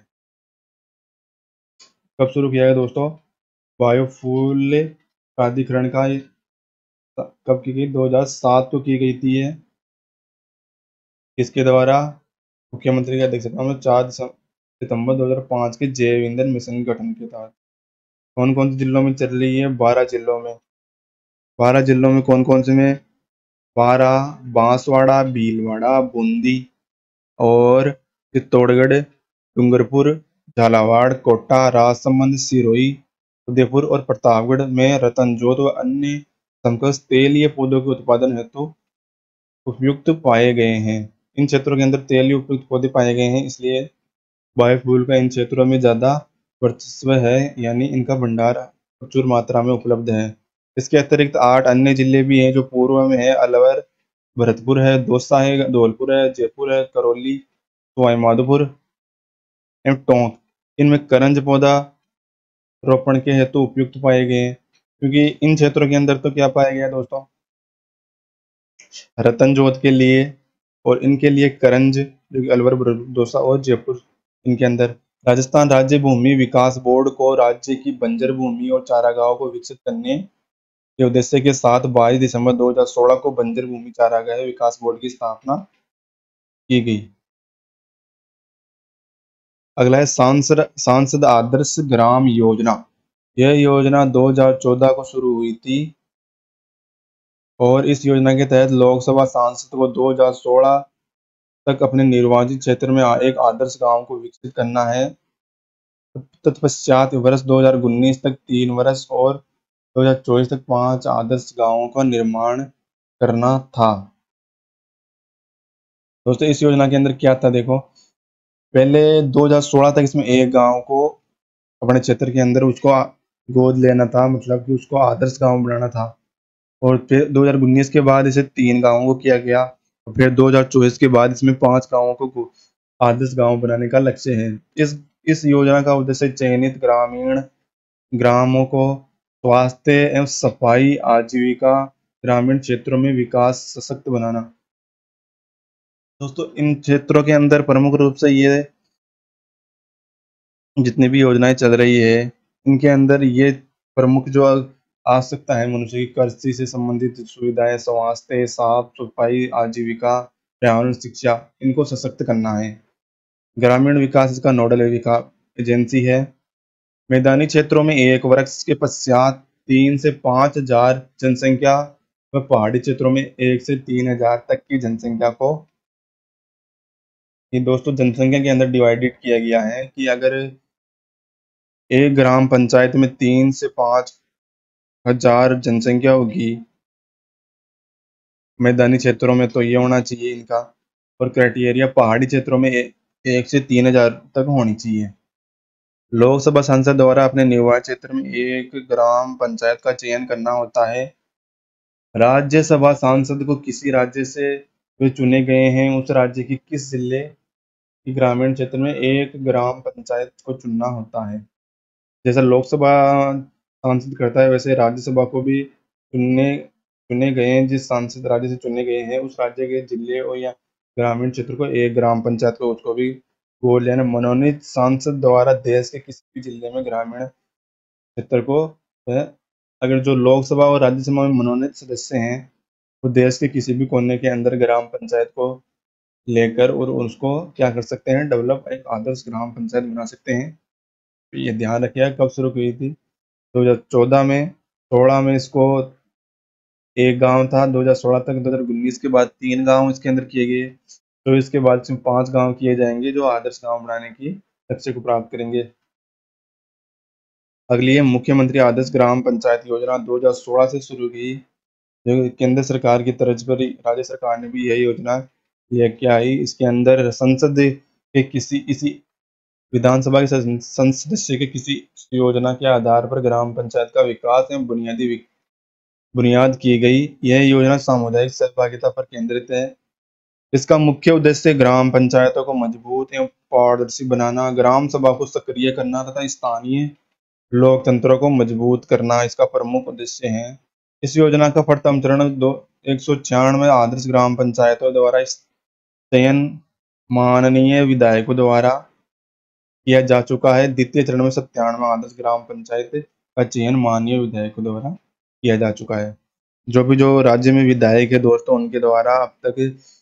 कब शुरू किया गया दोस्तों? बायोफ्यूल प्राधिकरण का कब की गई? दो हज़ार सात को की गई थी। ये किसके द्वारा? मुख्यमंत्री की अध्यक्षता में चार सितंबर दो हज़ार पाँच के जैव ईंधन मिशन गठन के तहत। कौन कौन से जिलों में चल रही है? बारह जिलों में। बारह जिलों में कौन कौन से में? बारह, बांसवाड़ा, भीलवाड़ा, बूंदी और चित्तौड़गढ़, डूंगरपुर, झालावाड़, कोटा, राजसमंद, सिरोही, उदयपुर और प्रतापगढ़ में रतनजोत व अन्य समकक्ष तेलीय पौधों के उत्पादन हेतु उपयुक्त पाए गए हैं। इन क्षेत्रों के अंदर तेलीय उपयुक्त पौधे पाए गए हैं, इसलिए बायोफ्यूल का इन क्षेत्रों में ज्यादा वर्चस्व है, यानी इनका भंडार प्रचुर मात्रा में उपलब्ध है। इसके अतिरिक्त आठ अन्य जिले भी हैं जो पूर्व में है। अलवर, भरतपुर है, दौसा है, धौलपुर है, जयपुर है, करौली, सवाई माधोपुर एवं टोंक। इनमें करंज पौधा रोपण के हेतु उपयुक्त पाए गए हैं, क्योंकि इन क्षेत्रों के अंदर तो क्या पाया गया दोस्तों? रतनजोत के लिए और इनके लिए करंज, जो कि अलवर, दौसा और जयपुर, इनके अंदर। राजस्थान राज्य भूमि विकास बोर्ड को राज्य की बंजर भूमि और चारागाहों को विकसित करने के उद्देश्य के साथ बाईस दिसंबर दो हज़ार सोलह को बंजर भूमि चारागाह विकास बोर्ड की स्थापना की गई। अगला है सांसद सांसद आदर्श ग्राम योजना। यह योजना दो हज़ार चौदह को शुरू हुई थी और इस योजना के तहत लोकसभा सांसद को दो हज़ार सोलह तक अपने निर्वाचित क्षेत्र में एक आदर्श गांव को विकसित करना है। तत्पश्चात वर्ष दो हज़ार उन्नीस तक तीन वर्ष और दो हज़ार चौबीस तक पांच आदर्श गांवों का निर्माण करना था। दोस्तों, इस योजना के अंदर क्या था देखो, पहले दो हज़ार सोलह तक इसमें एक गांव को अपने क्षेत्र के अंदर उसको गोद लेना था, मतलब कि उसको आदर्श गांव बनाना था। और फिर दो हज़ार उन्नीस के बाद इसे तीन गांवों को किया गया और फिर दो हज़ार चौबीस के बाद इसमें पांच गांवों को आदर्श गांव बनाने का लक्ष्य है। इस इस योजना का उद्देश्य चयनित ग्रामीण ग्रामों को स्वास्थ्य एवं सफाई, आजीविका, ग्रामीण क्षेत्रों में विकास सशक्त बनाना। दोस्तों, इन क्षेत्रों के अंदर प्रमुख रूप से ये जितनी भी योजनाएं चल रही है, इनके अंदर ये प्रमुख जो आवश्यकता है मनुष्य की, कृषि से संबंधित सुविधाएं, स्वास्थ्य, साफ सफाई, आजीविका, पर्यावरण, शिक्षा, इनको सशक्त करना है। ग्रामीण विकास इसका नोडल विकास एजेंसी है। मैदानी क्षेत्रों में एक वर्ष के पश्चात तीन से पाँच हजार जनसंख्या व पहाड़ी क्षेत्रों में एक से तीन हजार तक की जनसंख्या को, ये दोस्तों जनसंख्या के अंदर डिवाइडेड किया गया है कि अगर एक ग्राम पंचायत में तीन से पाँच हजार जनसंख्या होगी मैदानी क्षेत्रों में, तो ये होना चाहिए इनका। और क्राइटेरिया पहाड़ी क्षेत्रों में ए, एक से तीन हजार तक होनी चाहिए। लोकसभा सांसद द्वारा अपने निवास क्षेत्र में एक ग्राम पंचायत का चयन करना होता है। राज्यसभा सांसद को किसी राज्य से वे चुने गए हैं उस राज्य की किस जिले की ग्रामीण क्षेत्र में एक ग्राम पंचायत को चुनना होता है। जैसा लोकसभा सांसद करता है वैसे राज्यसभा को भी चुनने चुने गए हैं, जिस सांसद राज्य से चुने गए हैं उस राज्य के जिले और या ग्रामीण क्षेत्र को एक ग्राम पंचायत को उसको भी बोल लेना। मनोनीत सांसद द्वारा देश के किसी भी जिले में ग्रामीण क्षेत्र को, अगर जो लोकसभा और राज्यसभा में मनोनीत सदस्य हैं वो देश के किसी भी कोने के अंदर ग्राम पंचायत को लेकर और उसको क्या कर सकते हैं, डेवलप एक आदर्श ग्राम पंचायत बना सकते हैं। तो ये ध्यान रखिएगा। कब शुरू की थी? दो हजार चौदह में। सोलह में इसको एक गांव था, दो हजार सोलह तक। दो हजार उन्नीस के बाद तीन गांव इसके अंदर किए गए, तो इसके बाद इसमें पांच गांव किए जाएंगे जो आदर्श गांव बनाने की लक्ष्य को प्राप्त करेंगे। अगली है मुख्यमंत्री आदर्श ग्राम पंचायत योजना, दो हजार सोलह से शुरू की, जो केंद्र सरकार की तर्ज पर राज्य सरकार ने भी यही योजना लेके आई। इसके अंदर संसद के किसी इसी विधानसभा के सदस्य के किसी योजना के आधार पर ग्राम पंचायत का विकास एवं बुनियादी विक... बुनियाद की गई। यह योजना सामुदायिक सहभागिता पर केंद्रित है। इसका मुख्य उद्देश्य ग्राम पंचायतों को मजबूत एवं पारदर्शी बनाना, ग्राम सभा को सक्रिय करना तथा स्थानीय लोकतंत्र को मजबूत करना इसका प्रमुख उद्देश्य है। इस योजना का प्रथम चरण दो एक सौ छियानवे आदर्श ग्राम पंचायतों द्वारा चयन माननीय विधायकों द्वारा किया जा चुका है। द्वितीय चरण में सत्तानवे आदर्श ग्राम पंचायत का चयन माननीय विधायकों द्वारा किया जा चुका है। जो भी जो राज्य में विधायक है दोस्तों, उनके द्वारा अब तक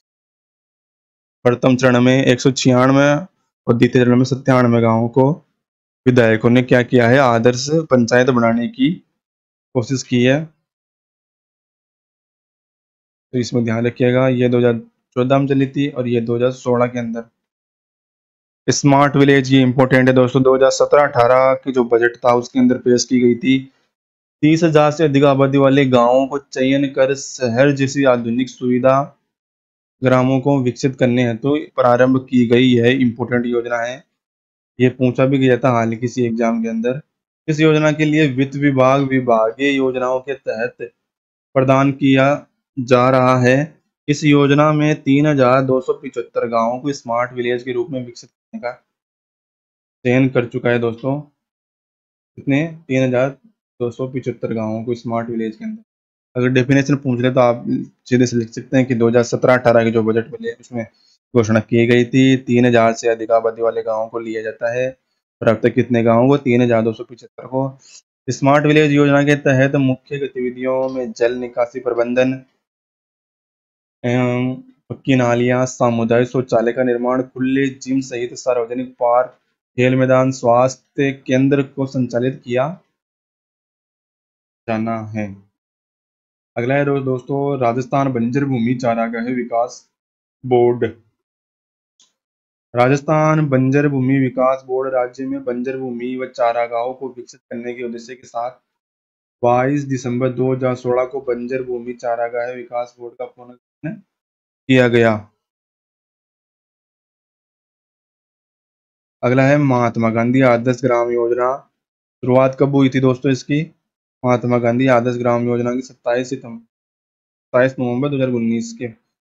प्रथम चरण में एक सौ छियानवे और द्वितीय चरण में सत्तानवे गांवों को विधायकों ने क्या किया है, आदर्श पंचायत बनाने की कोशिश की है। तो इसमें ध्यान रखिएगा। ये दो हजार चौदह में चली थी और ये दो हजार सोलह के अंदर। स्मार्ट विलेज ये इंपॉर्टेंट है दोस्तों। दो हजार सत्रह अठारह की जो बजट था उसके अंदर पेश की गई थी। तीस हजार से अधिक आबादी वाले गांवों को चयन कर शहर जैसी आधुनिक सुविधा ग्रामों को विकसित करने हेतु तो प्रारंभ की गई यह इंपॉर्टेंट योजना है। ये पूछा भी गया था हाल ही किसी एग्जाम के अंदर। इस योजना के लिए वित्त विभाग विभागीय योजनाओं के तहत प्रदान किया जा रहा है। इस योजना में तीन हजार दो सौ पिछहत्तर गाँवों को स्मार्ट विलेज के रूप में विकसित करने का चयन कर चुका है दोस्तों। कितने? तीन हजार दो सौ पिछहत्तर गाँवों को स्मार्ट विलेज के अंदर। अगर डेफिनेशन पूछ ले तो आप सीधे से लिख सकते हैं कि दो हजार सत्रह अठारह के जो बजट मिले उसमें घोषणा की गई थी तीन हजार से अधिक आबादी वाले गाँवों को लिया जाता है। और अब तक कितने गाँवों को? तीन हजार दो सौ पिछहत्तर को। स्मार्ट विलेज योजना के तहत मुख्य गतिविधियों में जल निकासी प्रबंधन एवं पक्की नालियां, सामुदायिक शौचालय का निर्माण, खुले जिम सहित सार्वजनिक पार्क, खेल मैदान, स्वास्थ्य केंद्र को संचालित किया जाना है। अगला है दोस्तों राजस्थान बंजर भूमि चारागाह विकास बोर्ड। राजस्थान बंजर भूमि विकास बोर्ड राज्य में बंजर भूमि व चारागाहों को विकसित करने के उद्देश्य के साथ बाईस दिसंबर दो हजार सोलह को बंजर भूमि चारागाह विकास बोर्ड का पुनर्गठन किया गया। अगला है महात्मा गांधी आदर्श ग्राम योजना। शुरुआत कब हुई थी दोस्तों इसकी? महात्मा गांधी आदर्श ग्राम योजना की सत्ताईस सितंबर सत्ताईस नवंबर दो हजार उन्नीस के।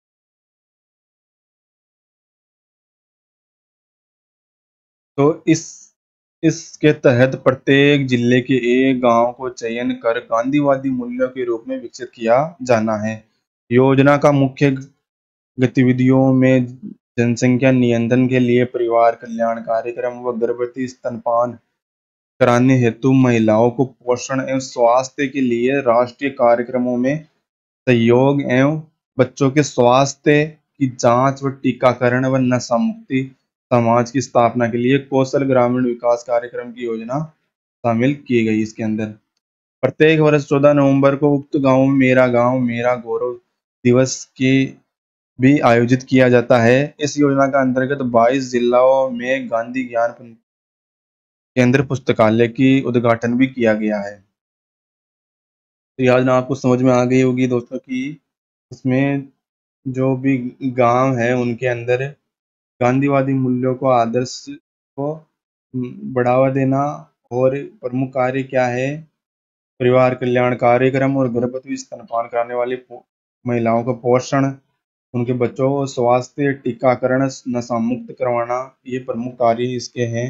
तो इस इसके तहत प्रत्येक जिले के एक गांव को चयन कर गांधीवादी मूल्यों के रूप में विकसित किया जाना है। योजना का मुख्य गतिविधियों में जनसंख्या नियंत्रण के लिए परिवार कल्याण कार्यक्रम व गर्भवती स्तनपान कराने हेतु महिलाओं को पोषण एवं स्वास्थ्य के लिए राष्ट्रीय कार्यक्रमों में सहयोग एवं बच्चों के स्वास्थ्य की जांच व टीकाकरण व नशा मुक्ति समाज की स्थापना के लिए कौशल ग्रामीण विकास कार्यक्रम की योजना शामिल की गई इसके अंदर। प्रत्येक वर्ष चौदह नवंबर को उक्त गांव में मेरा गांव मेरा गौरव दिवस की भी आयोजित किया जाता है। इस योजना का अंतर्गत बाईस जिलों में गांधी ज्ञान केंद्र पुस्तकालय की उद्घाटन भी किया गया है। तो यह योजना आपको समझ में आ गई होगी दोस्तों कि इसमें जो भी गांव है उनके अंदर गांधीवादी मूल्यों को आदर्श को बढ़ावा देना और प्रमुख कार्य क्या है, परिवार कल्याण कार्यक्रम और गर्भवती स्तनपान कराने वाली महिलाओं का पोषण, उनके बच्चों को स्वास्थ्य, टीकाकरण, नशा मुक्त करवाना, ये प्रमुख कार्य इसके हैं।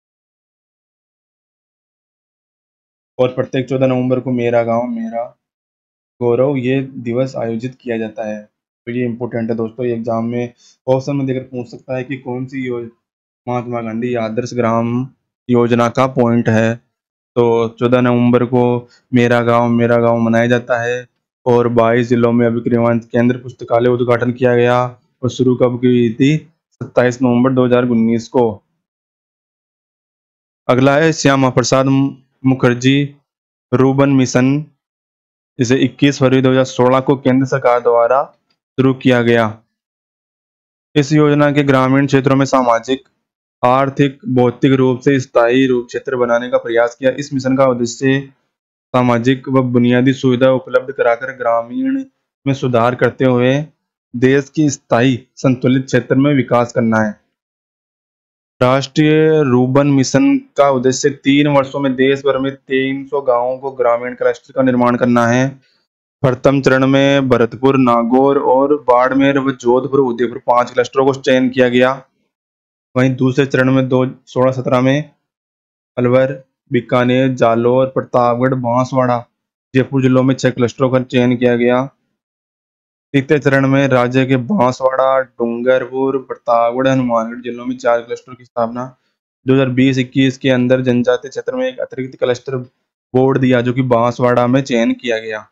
और प्रत्येक चौदह नवंबर को मेरा गांव मेरा गौरव ये दिवस आयोजित किया जाता है। तो ये इम्पोर्टेंट है दोस्तों, ये एग्जाम में ऑप्शन में देकर पूछ सकता है कि कौन सी योजना महात्मा गांधी आदर्श ग्राम योजना का पॉइंट है। तो चौदह नवंबर को मेरा गांव मेरा गांव मनाया जाता है और बाईस जिलों में अभिक्रियान केंद्र पुस्तकालय उद्घाटन किया गया और शुरू कब की हुई थी, सत्ताईस नवंबर दो हजार उन्नीस को। अगला है श्यामा प्रसाद मुखर्जी रूबन मिशन, जिसे इक्कीस फरवरी दो हजार सोलह को केंद्र सरकार द्वारा शुरू किया गया। इस योजना के ग्रामीण क्षेत्रों में सामाजिक, आर्थिक, भौतिक रूप से स्थायी रूप क्षेत्र बनाने का प्रयास किया। इस मिशन का उद्देश्य सामाजिक व बुनियादी सुविधा उपलब्ध कराकर ग्रामीण में सुधार करते हुए देश की स्थायी संतुलित क्षेत्र में विकास करना है। राष्ट्रीय रूबन मिशन का उद्देश्य तीन वर्षों में देश भर में तीन सौ गांवों को ग्रामीण क्लस्टर का निर्माण करना है। प्रथम चरण में भरतपुर, नागौर और बाड़मेर व जोधपुर, उदयपुर पांच क्लस्टरों को चयन किया गया। वहीं दूसरे चरण में दो सोलह सत्रह में अलवर, बीकानेर, जालौर, प्रतापगढ़, बांसवाड़ा, जयपुर जिलों में छह क्लस्टरों का चयन किया गया। तृतीय चरण में राज्य के बांसवाड़ा, डूंगरपुर, प्रतापगढ़, हनुमानगढ़ जिलों में चार क्लस्टरों की स्थापना। दो हजार बीस इक्कीस के अंदर जनजातीय क्षेत्र में एक अतिरिक्त क्लस्टर बोर्ड दिया जो कि बांसवाड़ा में चयन किया गया।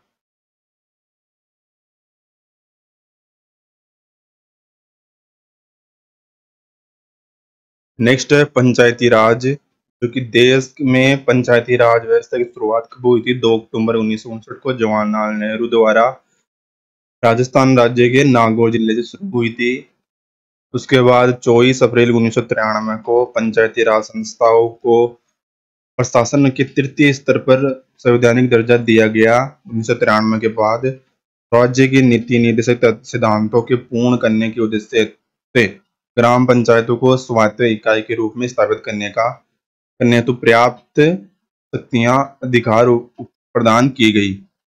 नेक्स्ट है पंचायती राज, जो कि देश में पंचायती राज व्यवस्था की शुरुआत कब हुई थी, दो अक्टूबर उन्नीस सौ उनसठ को जवाहरलाल नेहरू द्वारा राजस्थान राज्य के नागौर जिले से शुरू हुई थी। उसके बाद चौबीस अप्रैल उन्नीस सौ तिरानवे को पंचायती राज संस्थाओं को प्रशासन के तृतीय स्तर पर संवैधानिक दर्जा दिया गया। उन्नीस सौ तिरानवे के बाद राज्य की नीति निर्देशक सिद्धांतों के पूर्ण करने के उद्देश्य से ग्राम पंचायतों को स्वायत्त इकाई के रूप में स्थापित करने का करने हेतु पर्याप्त शक्तियां अधिकार प्रदान की गई।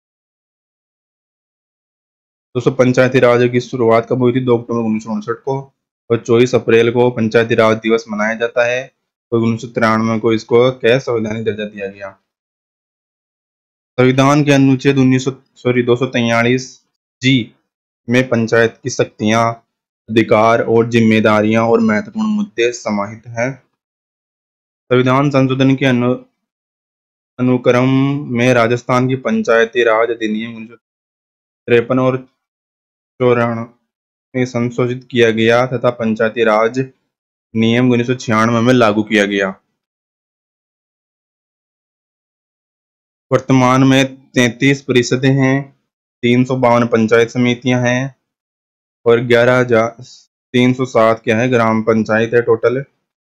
दोस्तों पंचायती राज की शुरुआत कब हुई थी, दो अक्टूबर उन्नीस सौ उनसठ को, और चौबीस अप्रैल को पंचायती राज दिवस मनाया जाता है और उन्नीस सौ तिरानवे को इसको क्या संवैधानिक दर्जा दिया गया। संविधान के अनुच्छेद उन्नीस सौ सॉरी दो सौ तैंतालीस जी में पंचायत की शक्तियां, अधिकार और जिम्मेदारियां और महत्वपूर्ण मुद्दे समाहित हैं। संविधान संशोधन के अनु अनुक्रम में राजस्थान की पंचायती राज अधिनियम उन्नीस सौ तिरपन और चौरानवे में संशोधित किया गया तथा पंचायती राज नियम उन्नीस सौ छियानवे में लागू किया गया। वर्तमान में तैंतीस परिषदें हैं, तीन सौ बावन पंचायत समितियां हैं और ग्यारह हजार तीन सौ सात क्या है ग्राम पंचायत है टोटल।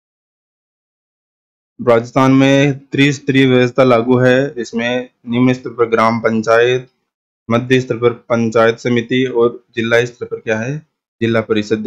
राजस्थान में त्रिस्तरीय व्यवस्था लागू है, इसमें निम्न स्तर पर ग्राम पंचायत, मध्य स्तर पर पंचायत समिति और जिला स्तर पर क्या है, जिला परिषद।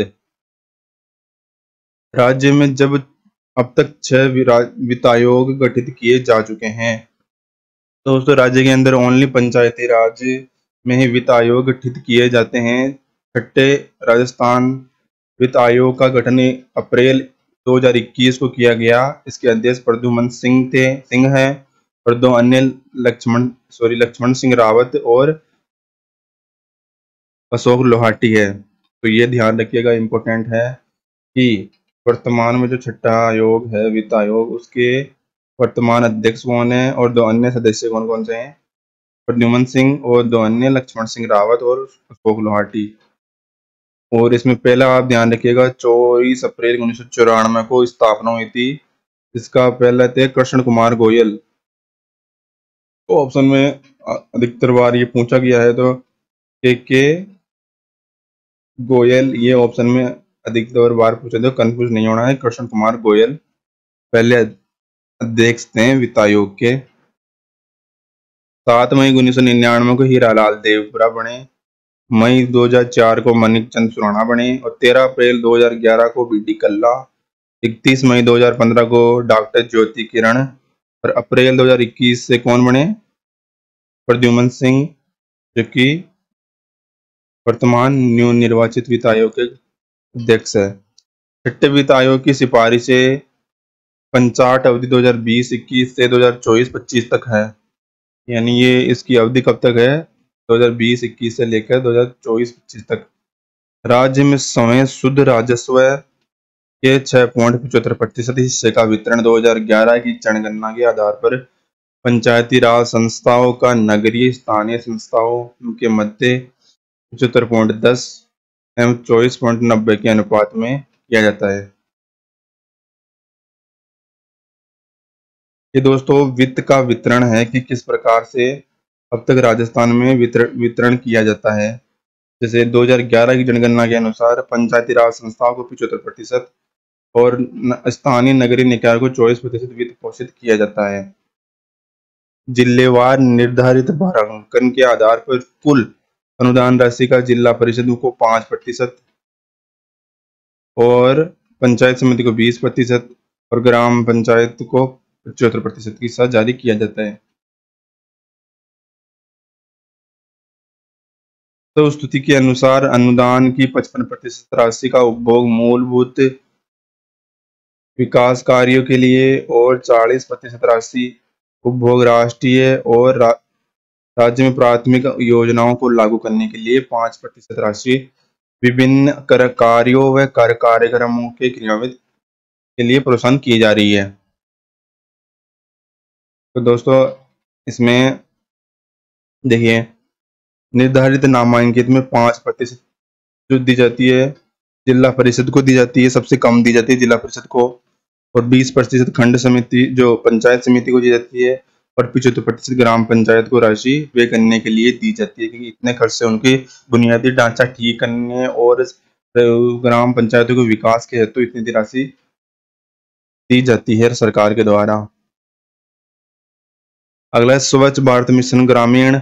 राज्य में जब अब तक छह वित्त आयोग गठित किए जा चुके हैं। तो दोस्तों राज्य के अंदर ओनली पंचायती राज में ही वित्त आयोग गठित किए जाते हैं। छठे राजस्थान वित्त आयोग का गठन अप्रैल दो हजार इक्कीस को किया गया। इसके अध्यक्ष प्रद्युमन सिंह थे सिंह है और दो अन्य लक्ष्मण सॉरी लक्ष्मण सिंह रावत और अशोक लोहाटी है। तो ये ध्यान रखिएगा, इम्पोर्टेंट है कि वर्तमान में जो छठा आयोग है वित्त आयोग, उसके वर्तमान अध्यक्ष कौन है और दो अन्य सदस्य कौन कौन से हैं, प्रद्युमन सिंह और दो अन्य लक्ष्मण सिंह रावत और अशोक लोहाटी। और इसमें पहला आप ध्यान रखिएगा चौबीस अप्रैल उन्नीस सौ चौरानवे को स्थापना हुई थी। इसका पहले थे कृष्ण कुमार गोयल। तो ऑप्शन में अ- अधिकतर बार ये पूछा गया है, तो के के गोयल ये ऑप्शन में अधिकतर बार पूछे, तो कंफ्यूज नहीं होना है। कृष्ण कुमार गोयल पहले अध्यक्ष थे वित्त आयोग के। सात मई उन्नीस सौ निन्यानवे को हीरालाल देवपुरा बने। मई दो हज़ार चार को मनिक चंद सुराणा बने और तेरह अप्रैल दो हज़ार ग्यारह को बी डी कल्ला। इकतीस मई दो हज़ार पंद्रह को डॉक्टर ज्योति किरण और अप्रैल दो हज़ार इक्कीस से कौन बने? प्रद्युमन सिंह, जो कि वर्तमान न्यू निर्वाचित वित्त आयोग के अध्यक्ष है। छठे वित्त आयोग की सिफारिशें पंचाट अवधि दो हज़ार बीस इक्कीस से दो हज़ार चौबीस पच्चीस तक है। यानी ये इसकी अवधि कब तक है? दो हज़ार बीस इक्कीस से लेकर दो हज़ार चौबीस पच्चीस तक। राज्य में समय शुद्ध राजस्व के छह पॉइंट पचहत्तर प्रतिशत हिस्से का वितरण दो हज़ार ग्यारह की जनगणना के आधार पर पंचायती राज संस्थाओं का नगरीय स्थानीय संस्थाओं के मध्य पचहत्तर पॉइंट दस एवं चौबीस पॉइंट नब्बे के अनुपात में किया जाता है। ये दोस्तों वित्त का वितरण है कि किस प्रकार से अब तक राजस्थान में वितरण वितरण किया जाता है। जैसे दो हज़ार ग्यारह की जनगणना के अनुसार पंचायती राज संस्थाओं को पचहत्तर प्रतिशत और न- स्थानीय नगरीय निकाय को चौबीस प्रतिशत वित्त पोषित किया जाता है। जिलेवार निर्धारित भारांकन के आधार पर कुल अनुदान राशि का जिला परिषद को पाँच प्रतिशत और पंचायत समिति को बीस प्रतिशत और ग्राम पंचायत को पचहत्तर प्रतिशत के साथ जारी किया जाता है। तो स्तुति के अनुसार अनुदान की पचपन प्रतिशत राशि का उपभोग मूलभूत विकास कार्यों के लिए और चालीस प्रतिशत राशि उपभोग राष्ट्रीय और रा, राज्य में प्राथमिक योजनाओं को लागू करने के लिए, पाँच प्रतिशत राशि विभिन्न कर कार्यों व कर कार्यक्रमों के क्रियान्वित के लिए प्रोत्साहन की जा रही है। तो दोस्तों इसमें देखिए, निर्धारित नामांकित में पाँच प्रतिशत जो दी जाती है जिला परिषद को दी जाती है, सबसे कम दी जाती है जिला परिषद को, और बीस प्रतिशत खंड समिति जो पंचायत समिति को दी जाती है और पचहत्तर प्रतिशत ग्राम पंचायत को राशि वे करने के लिए दी जाती है, क्योंकि इतने खर्च से उनकी बुनियादी ढांचा ठीक करने और ग्राम पंचायतों के विकास के हेतु इतनी राशि दी जाती है सरकार के द्वारा। अगला स्वच्छ भारत मिशन ग्रामीण।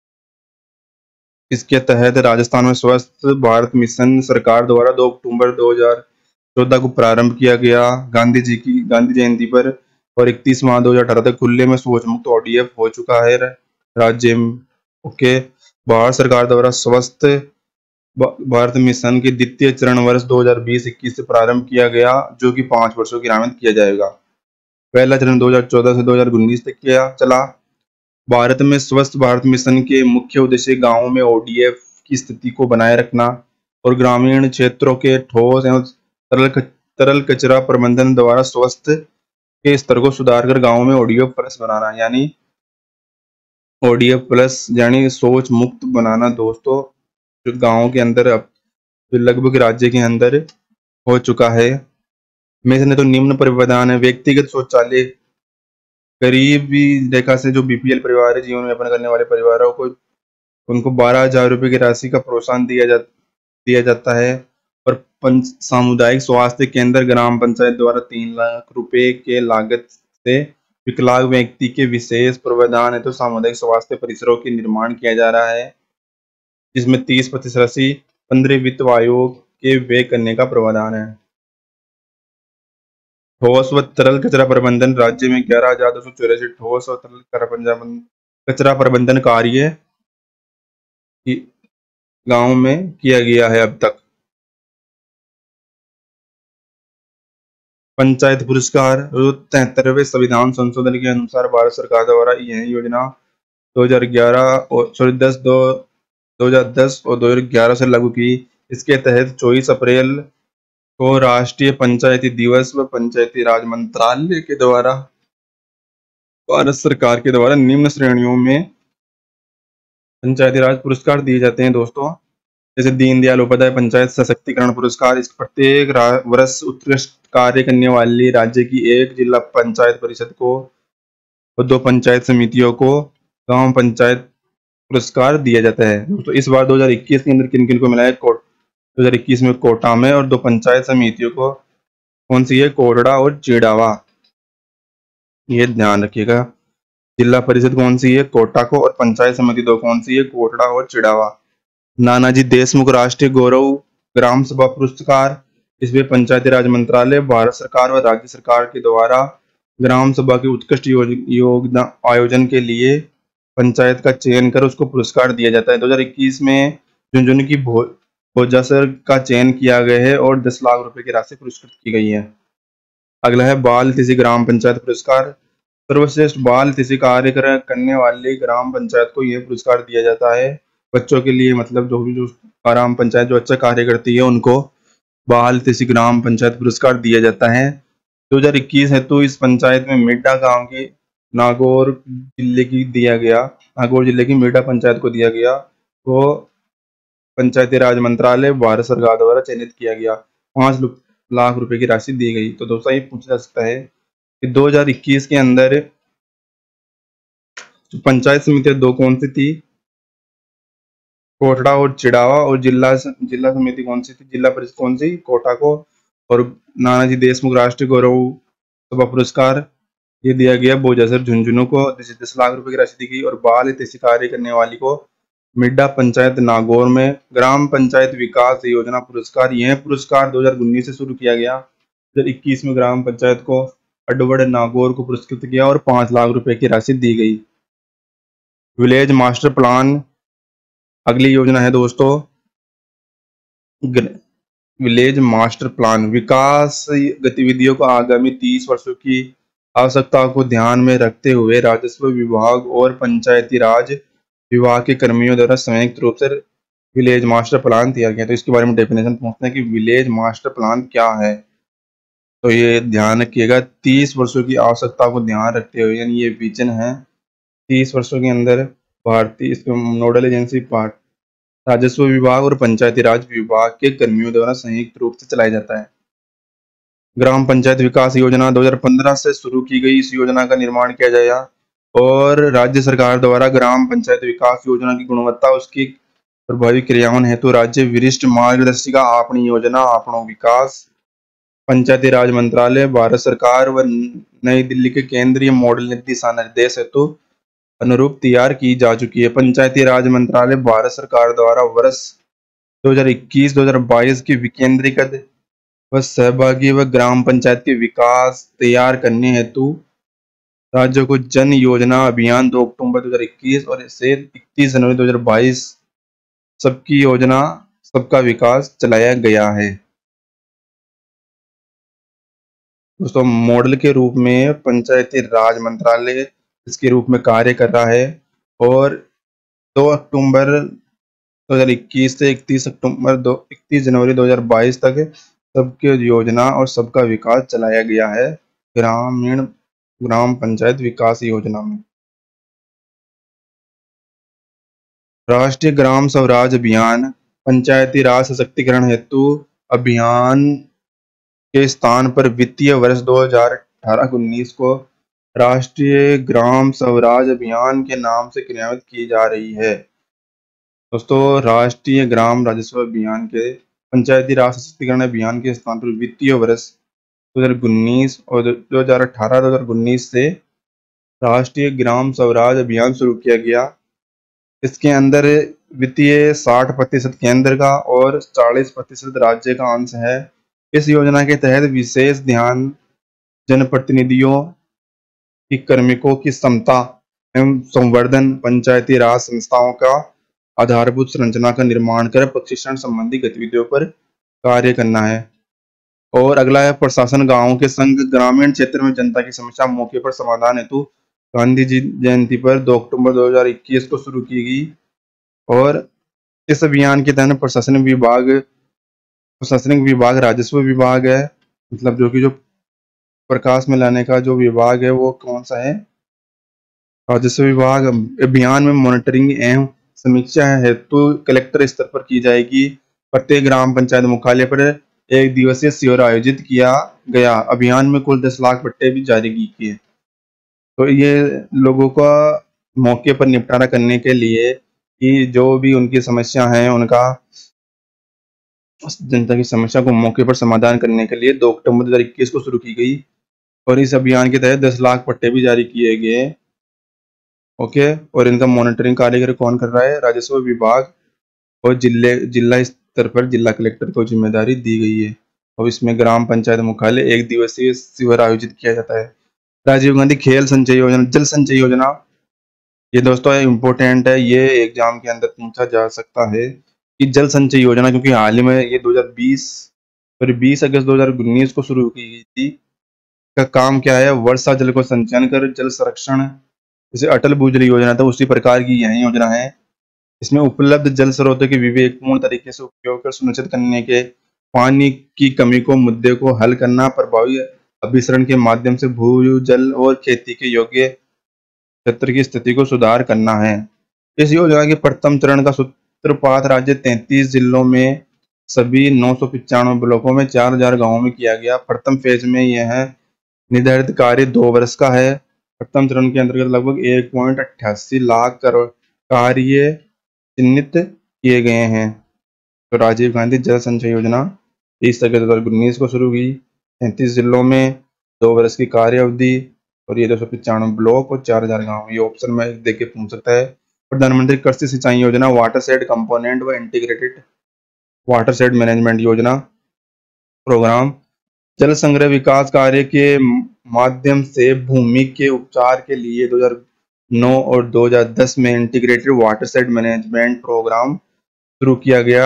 इसके तहत राजस्थान में स्वच्छ भारत मिशन सरकार द्वारा दो अक्टूबर दो हज़ार चौदह को प्रारंभ किया गया, गांधी जी की गांधी जयंती पर, और इकतीस मार्च दो हज़ार अठारह तक खुले में शौच मुक्त ओ डी एफ हो चुका है राज्य में। ओके, भारत सरकार द्वारा स्वच्छ भारत मिशन के द्वितीय चरण वर्ष दो हज़ार बीस इक्कीस से प्रारंभ किया गया, जो कि पांच वर्षों की क्रियान्वित किया जाएगा। पहला चरण दो हज़ार चौदह से दो हज़ार उन्नीस तक किया चला। भारत में स्वच्छ भारत मिशन के मुख्य उद्देश्य गांवों में ओ डी एफ की स्थिति को बनाए रखना और ग्रामीण क्षेत्रों के ठोस एवं तरल तरल कचरा प्रबंधन द्वारा स्वास्थ्य के स्तर को सुधार कर गांवों में ओ डी एफ प्लस बनाना, यानी ओ डी एफ प्लस यानी शौच मुक्त बनाना दोस्तों, जो गांवों के अंदर अब जो लगभग राज्य के अंदर हो चुका है। में से तो निम्न प्रावधान है। व्यक्तिगत शौचालय गरीबी रेखा से जो बी पी एल परिवार है, जीवन यापन करने वाले परिवारों को, उनको बारह हजार रुपए की राशि का प्रोत्साहन दिया जा दिया जाता है। और पंच सामुदायिक स्वास्थ्य केंद्र ग्राम पंचायत द्वारा तीन लाख रुपए के लागत से विकलांग व्यक्ति के विशेष प्रावधान है तो सामुदायिक स्वास्थ्य परिसरों के निर्माण किया जा रहा है, जिसमें तीस प्रतिशत राशि पंद्रह वित्त आयोग के व्यय करने का प्रावधान है। ठोस व तरल कचरा प्रबंधन राज्य में ग्यारह हजार दो सौ चौरासी ठोस और तरल कचरा प्रबंधन कचरा प्रबंधन कार्य गांव में किया गया है अब तक। पंचायत पुरस्कार तिहत्तरवें संविधान संशोधन के अनुसार भारत सरकार द्वारा यह योजना दो हज़ार ग्यारह और सॉरी दस दो दो हजार दस और दो हज़ार ग्यारह से लागू की। इसके तहत चौबीस अप्रैल को राष्ट्रीय पंचायती दिवस व पंचायती राज मंत्रालय के द्वारा भारत सरकार के द्वारा निम्न श्रेणियों में पंचायती राज पुरस्कार दिए जाते हैं दोस्तों। जैसे दीनदयाल उपाध्याय पंचायत सशक्तिकरण पुरस्कार, इस प्रत्येक वर्ष उत्कृष्ट कार्य करने वाली राज्य की एक जिला पंचायत परिषद को और दो पंचायत समितियों को गांव पंचायत पुरस्कार दिया जाता है। तो इस बार दो हज़ार इक्कीस के अंदर किन किन को मिला है? कोट दो हज़ार इक्कीस में कोटा में, और दो पंचायत समितियों को कौन सी है? कोटड़ा और चिड़ावा, ये ध्यान रखिएगा। जिला परिषद कौन सी है? कोटा को, और पंचायत समिति दो कौन सी है? कोटड़ा और चिड़ावा। नानाजी देशमुख राष्ट्रीय गौरव ग्राम सभा पुरस्कार, इसमें पंचायती राज मंत्रालय, भारत सरकार और राज्य सरकार के द्वारा ग्राम सभा के उत्कृष्ट योगदान आयोजन के लिए पंचायत का चयन कर उसको पुरस्कार दिया जाता है। दो हज़ार इक्कीस में झुंझुनू की भो भोजासर का चयन किया गया है और दस लाख रुपए की राशि पुरस्कृत की गई है। अगला है बाल हितैषी ग्राम पंचायत पुरस्कार। सर्वश्रेष्ठ बाल हितैषी कार्य करने वाली ग्राम पंचायत को यह पुरस्कार दिया जाता है। बच्चों के लिए, मतलब जो भी जो ग्राम पंचायत जो अच्छा कार्य करती है उनको बाल हितैषी ग्राम पंचायत पुरस्कार दिया जाता है। दो हज़ार इक्कीस हेतु इस पंचायत में मिड्डा गांव की नागौर जिले की दिया गया नागौर जिले की मिड्डा पंचायत को दिया गया, वो पंचायती राज मंत्रालय, भारत सरकार द्वारा चयनित किया गया। पांच लाख रुपए की राशि दी गई। तो दोस्तों ये पूछा जा सकता है कि दो हज़ार इक्कीस के अंदर पंचायत समितियां दो कौन सी थी? कोटड़ा और चिड़ावा। और जिला जिला समिति कौन सी थी? जिला परिषद कौन सी? कोटा को। और नानाजी देशमुख राष्ट्रीय गौरव सभा पुरस्कार ये दिया गया भोजासर झुंझुनू को, दस लाख रुपए की राशि दी गई। और बाल हितैषी कार्य करने वाली को मिड्डा पंचायत नागौर में ग्राम पंचायत विकास योजना पुरस्कार, यह पुरस्कार दो हज़ार उन्नीस से शुरू किया गया। दो हज़ार इक्कीस में ग्राम पंचायत को अडवड़ नागौर को पुरस्कृत किया और पांच लाख रुपए की राशि दी गई। विलेज मास्टर प्लान, अगली योजना है दोस्तों विलेज मास्टर प्लान। विकास गतिविधियों को आगामी तीस वर्षों की आवश्यकताओं को ध्यान में रखते हुए राजस्व विभाग और पंचायती राज विभाग के कर्मियों द्वारा संयुक्त रूप से विलेज मास्टर प्लान दिया गया। तो इसके बारे में डेफिनेशन पूछते हैं कि विलेज मास्टर प्लान क्या है। तो ये ध्यान रखिएगा, तीस वर्षों की आवश्यकता को ध्यान रखते हुए, यानी ये विजन है, तीस वर्षों के अंदर भारतीय इसके नोडल एजेंसी पार्ट राजस्व विभाग और पंचायती राज विभाग के कर्मियों द्वारा संयुक्त रूप से चलाया जाता है। ग्राम पंचायत विकास योजना दो हज़ार पंद्रह से शुरू की गई। इस योजना का निर्माण किया जाएगा और राज्य सरकार द्वारा ग्राम पंचायत विकास योजना की गुणवत्ता उसकी प्रभावी क्रियान्वयन हेतु राज्य वरिष्ठ मार्गदर्शिका अपनी योजना अपनो विकास पंचायती राज मंत्रालय, भारत सरकार व नई दिल्ली के केंद्रीय मॉडल दिशा निर्देश हेतु अनुरूप तैयार की जा चुकी है। पंचायती राज मंत्रालय भारत सरकार द्वारा वर्ष दो हज़ार इक्कीस दो हज़ार बाईस की विकेंद्रीकृत व सहभागी व ग्राम पंचायत के विकास तैयार करने हेतु राज्यों को जन योजना अभियान दो अक्टूबर दो हज़ार इक्कीस और से इकतीस जनवरी दो हज़ार बाईस सबकी योजना सबका विकास चलाया गया है। दोस्तों मॉडल के रूप में पंचायती राज मंत्रालय इसके रूप में कार्य कर रहा है और दो अक्टूबर दो हज़ार इक्कीस से इकतीस अक्टूबर दो इकतीस जनवरी दो हज़ार बाईस तक सबकी योजना और सबका विकास चलाया गया है ग्रामीण ग्राम पंचायत विकास योजना में। राष्ट्रीय ग्राम स्वराज अभियान पंचायती राज सशक्तिकरण हेतु अभियान के स्थान पर वित्तीय वर्ष दो हज़ार अठारह उन्नीस को राष्ट्रीय ग्राम स्वराज अभियान के नाम से क्रियान्वित की जा रही है। दोस्तों राष्ट्रीय ग्राम राजस्व अभियान के पंचायती राज सशक्तिकरण अभियान के स्थान पर वित्तीय वर्ष दो हज़ार उन्नीस और दो हज़ार अठारह दो हज़ार उन्नीस से राष्ट्रीय ग्राम स्वराज अभियान शुरू किया गया। इसके अंदर वित्तीय साठ प्रतिशत केंद्र का और चालीस प्रतिशत राज्य का अंश है। इस योजना के तहत विशेष ध्यान जनप्रतिनिधियों की कार्मिकों की क्षमता एवं संवर्धन, पंचायती राज संस्थाओं का आधारभूत संरचना का निर्माण कर प्रशिक्षण संबंधी गतिविधियों पर कार्य करना है। और अगला है प्रशासन गांवों के संग ग्रामीण क्षेत्र में जनता की समस्या मौके पर समाधान हेतु गांधी जी जयंती पर दो अक्टूबर दो हज़ार इक्कीस को शुरू की गई। और इस अभियान के तहत प्रशासनिक विभाग प्रशासनिक विभाग राजस्व विभाग है, मतलब जो कि जो प्रकाश में लाने का जो विभाग है वो कौन सा है? राजस्व विभाग। अभियान में मॉनिटरिंग एवं समीक्षा हेतु कलेक्टर स्तर पर की जाएगी। प्रत्येक ग्राम पंचायत मुख्यालय पर एक दिवसीय शिविर आयोजित किया गया। अभियान में कुल दस लाख पट्टे भी जारी किए। तो ये लोगों का मौके पर निपटारा करने के लिए कि जो भी उनकी समस्या है, उनका जनता की समस्या को मौके पर समाधान करने के लिए दो अक्टूबर दो हजार इक्कीस को शुरू की गई और इस अभियान के तहत दस लाख पट्टे भी जारी किए गए। ओके, और इनका मॉनिटरिंग कार्य कौन कर रहा है? राजस्व विभाग और जिले जिला स्तर पर जिला कलेक्टर को जिम्मेदारी दी गई है। और इसमें ग्राम पंचायत मुख्यालय एक दिवसीय शिविर आयोजित किया जाता है। राजीव गांधी खेल संचय योजना, जल संचय योजना, ये दोस्तों इम्पोर्टेंट है, ये एग्जाम के अंदर पूछा जा सकता है कि जल संचय योजना, क्योंकि हाल ही में ये दो हज़ार बीस और बीस अगस्त दो हज़ार उन्नीस को शुरू की गई थी। का काम क्या है? वर्षा जल को संचयन कर जल संरक्षण, जैसे अटल भूजल योजना था उसी प्रकार की यह योजना है। इसमें उपलब्ध जल स्रोतों के विवेकपूर्ण तरीके से उपयोग कर सुनिश्चित करने के, पानी की कमी को मुद्दे को हल करना, प्रभावी अभिसरण के माध्यम से भूजल और खेती के योग्य क्षेत्र की स्थिति को सुधार करना है। इस योजना के प्रथम चरण का सूत्रपात राज्य तैंतीस जिलों में सभी नौ सौ पिचानवे ब्लॉकों में चार हजार गाँवों में किया गया। प्रथम फेज में यह निर्धारित कार्य दो वर्ष का है। प्रथम चरण के अंतर्गत लगभग एक पॉइंट अट्ठासी लाख करोड़ कार्य चिन्हित किए गए हैं। तो राजीव गांधी जल संचय योजना तीस अगस्त दो हजार उन्नीस को शुरू हुई, तैंतीस जिलों में दो वर्ष की कार्य अवधि और ये दो सौ पिचानवे ब्लॉक और चार हजार गाँव। ये ऑप्शन में देख के पूछ सकता है। प्रधानमंत्री कृषि सिंचाई योजना, वाटरशेड कंपोनेंट व इंटीग्रेटेड वाटरशेड मैनेजमेंट योजना प्रोग्राम, जल संग्रह विकास कार्य के माध्यम से भूमि के उपचार के लिए दो हज़ार नौ और दो हज़ार दस में इंटीग्रेटेड वाटरशेड मैनेजमेंट प्रोग्राम शुरू किया गया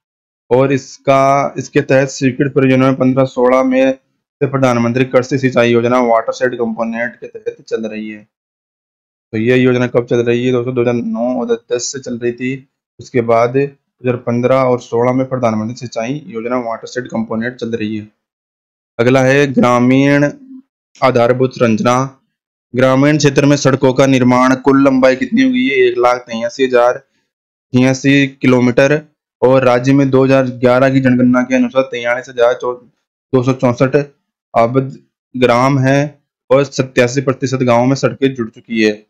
और इसका इसके तहत स्वीकृत परियोजना में पंद्रह सोलह में से प्रधानमंत्री कृषि सिंचाई योजना वाटरशेड कंपोनेंट के तहत चल रही है। तो ये योजना कब चल रही है दोस्तों? दो हज़ार नौ और दो हज़ार दस से चल रही थी। उसके बाद दो हज़ार पंद्रह और सोलह में प्रधानमंत्री सिंचाई योजना वाटरशेड कंपोनेंट चल रही है। अगला है ग्रामीण आधारभूत संरचना। ग्रामीण क्षेत्र में सड़कों का निर्माण, कुल लंबाई कितनी हुई है? एक लाख तिरासी हजार छियासी किलोमीटर और राज्य में दो हज़ार ग्यारह की जनगणना के अनुसार तैंतालीस हजार दो सौ चौसठ आबाद ग्राम है और सत्तासी प्रतिशत गाँव में सड़कें जुड़ चुकी है।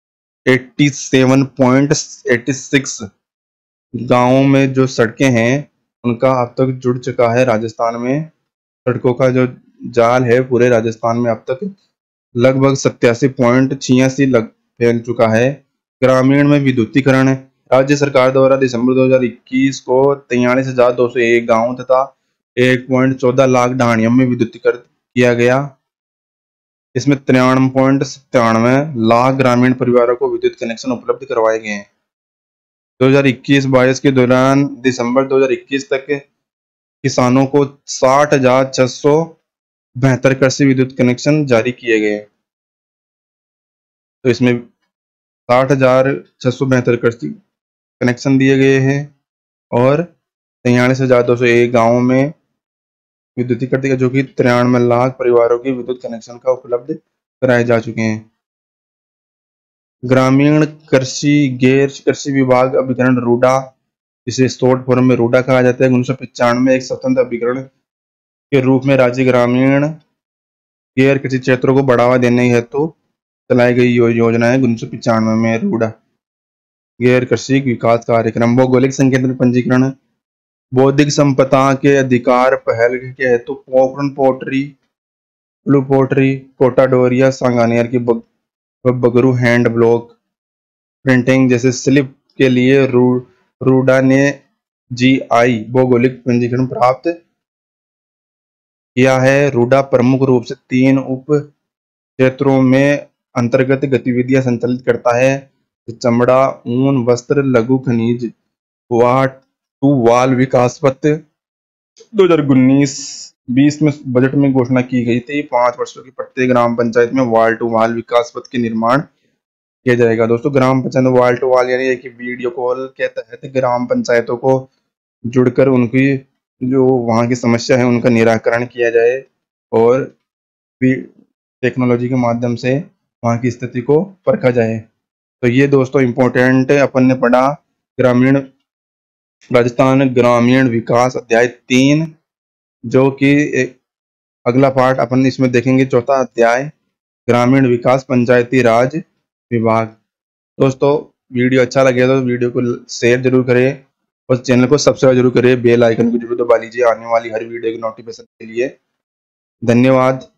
सत्तासी पॉइंट आठ छह गाँवों में जो सड़कें हैं उनका अब तक जुड़ चुका है। राजस्थान में सड़कों का जो जाल है पूरे राजस्थान में अब तक लगभग सत्तासी पॉइंट छियासी लग फैल चुका है। ग्रामीण में विद्युतीकरण, राज्य सरकार द्वारा दिसंबर दो हज़ार इक्कीस को तैंतालीस हजार दो सौ एक गाँव तथा एक पॉइंट चौदह लाख ढाणियों में विद्युतीकरण किया गया। इसमें तिरानवे पॉइंट सत्तानवे लाख ग्रामीण परिवारों को विद्युत कनेक्शन उपलब्ध करवाए गए हैं। दो हज़ार इक्कीस बाईस के दौरान दिसंबर दो हज़ार इक्कीस तक किसानों को साठ हजार छह सौ बेहतर कृषि विद्युत कनेक्शन जारी किए गए। तो इसमें साठ हजार छह सौ बेहतर कृषि कनेक्शन दिए गए हैं और तैंतालीस हजार दो सौ एक गाँवों में विद्युतीकरण किया, जो कि तिरानवे लाख परिवारों की विद्युत कनेक्शन का उपलब्ध कराए जा चुके हैं। ग्रामीण कृषि गैर कृषि विभाग अभिकरण रूडा, इसे शॉर्ट फॉर्म में रूडा कहा जाता है, उन्नीस सौ पचानवे एक स्वतंत्र अभिकरण के रूप में राज्य ग्रामीण गैर कृषि क्षेत्रों को बढ़ावा देने हेतु चलाई गई योजना है। उन्नीस सौ पचानवे में रूडा गैर कृषि विकास कार्यक्रम। भौगोलिक संकेतन पंजीकरण, बौद्धिक संपदा के अधिकार पहल के हेतु Pokhran pottery, blue pottery, Kota Doria, Sanganer की बग, बगरू हैंड ब्लॉक प्रिंटिंग जैसे स्लिप के लिए रू, रूडा ने जीआई भौगोलिक पंजीकरण प्राप्त किया है। रूडा प्रमुख रूप से तीन उप क्षेत्रों में अंतर्गत गतिविधियां संचालित करता है: चमड़ा, ऊन, वस्त्र, लघु खनिज, वाट टू वाल विकास पत्र। दो हज़ार उन्नीस बीस में बजट में घोषणा की गई थी पांच वर्षों की प्रत्येक ग्राम पंचायत में वाल टू वाल विकास पथ के निर्माण किया जाएगा। दोस्तों ग्राम पंचायत वाल टू वाल यानी कि वीडियो कॉल के तहत ग्राम पंचायतों को जुड़कर उनकी जो वहाँ की समस्या है उनका निराकरण किया जाए और टेक्नोलॉजी के माध्यम से वहाँ की स्थिति को परखा जाए। तो ये दोस्तों इम्पोर्टेंट अपन ने पढ़ा ग्रामीण राजस्थान ग्रामीण विकास अध्याय तीन, जो कि एक अगला पार्ट अपन इसमें देखेंगे चौथा अध्याय ग्रामीण विकास पंचायती राज विभाग। दोस्तों वीडियो अच्छा लगे तो वीडियो को शेयर जरूर करें और चैनल को सब्सक्राइब जरूर करें, बेल आइकन को जरूर दबा लीजिए आने वाली हर वीडियो की नोटिफिकेशन के लिए। धन्यवाद।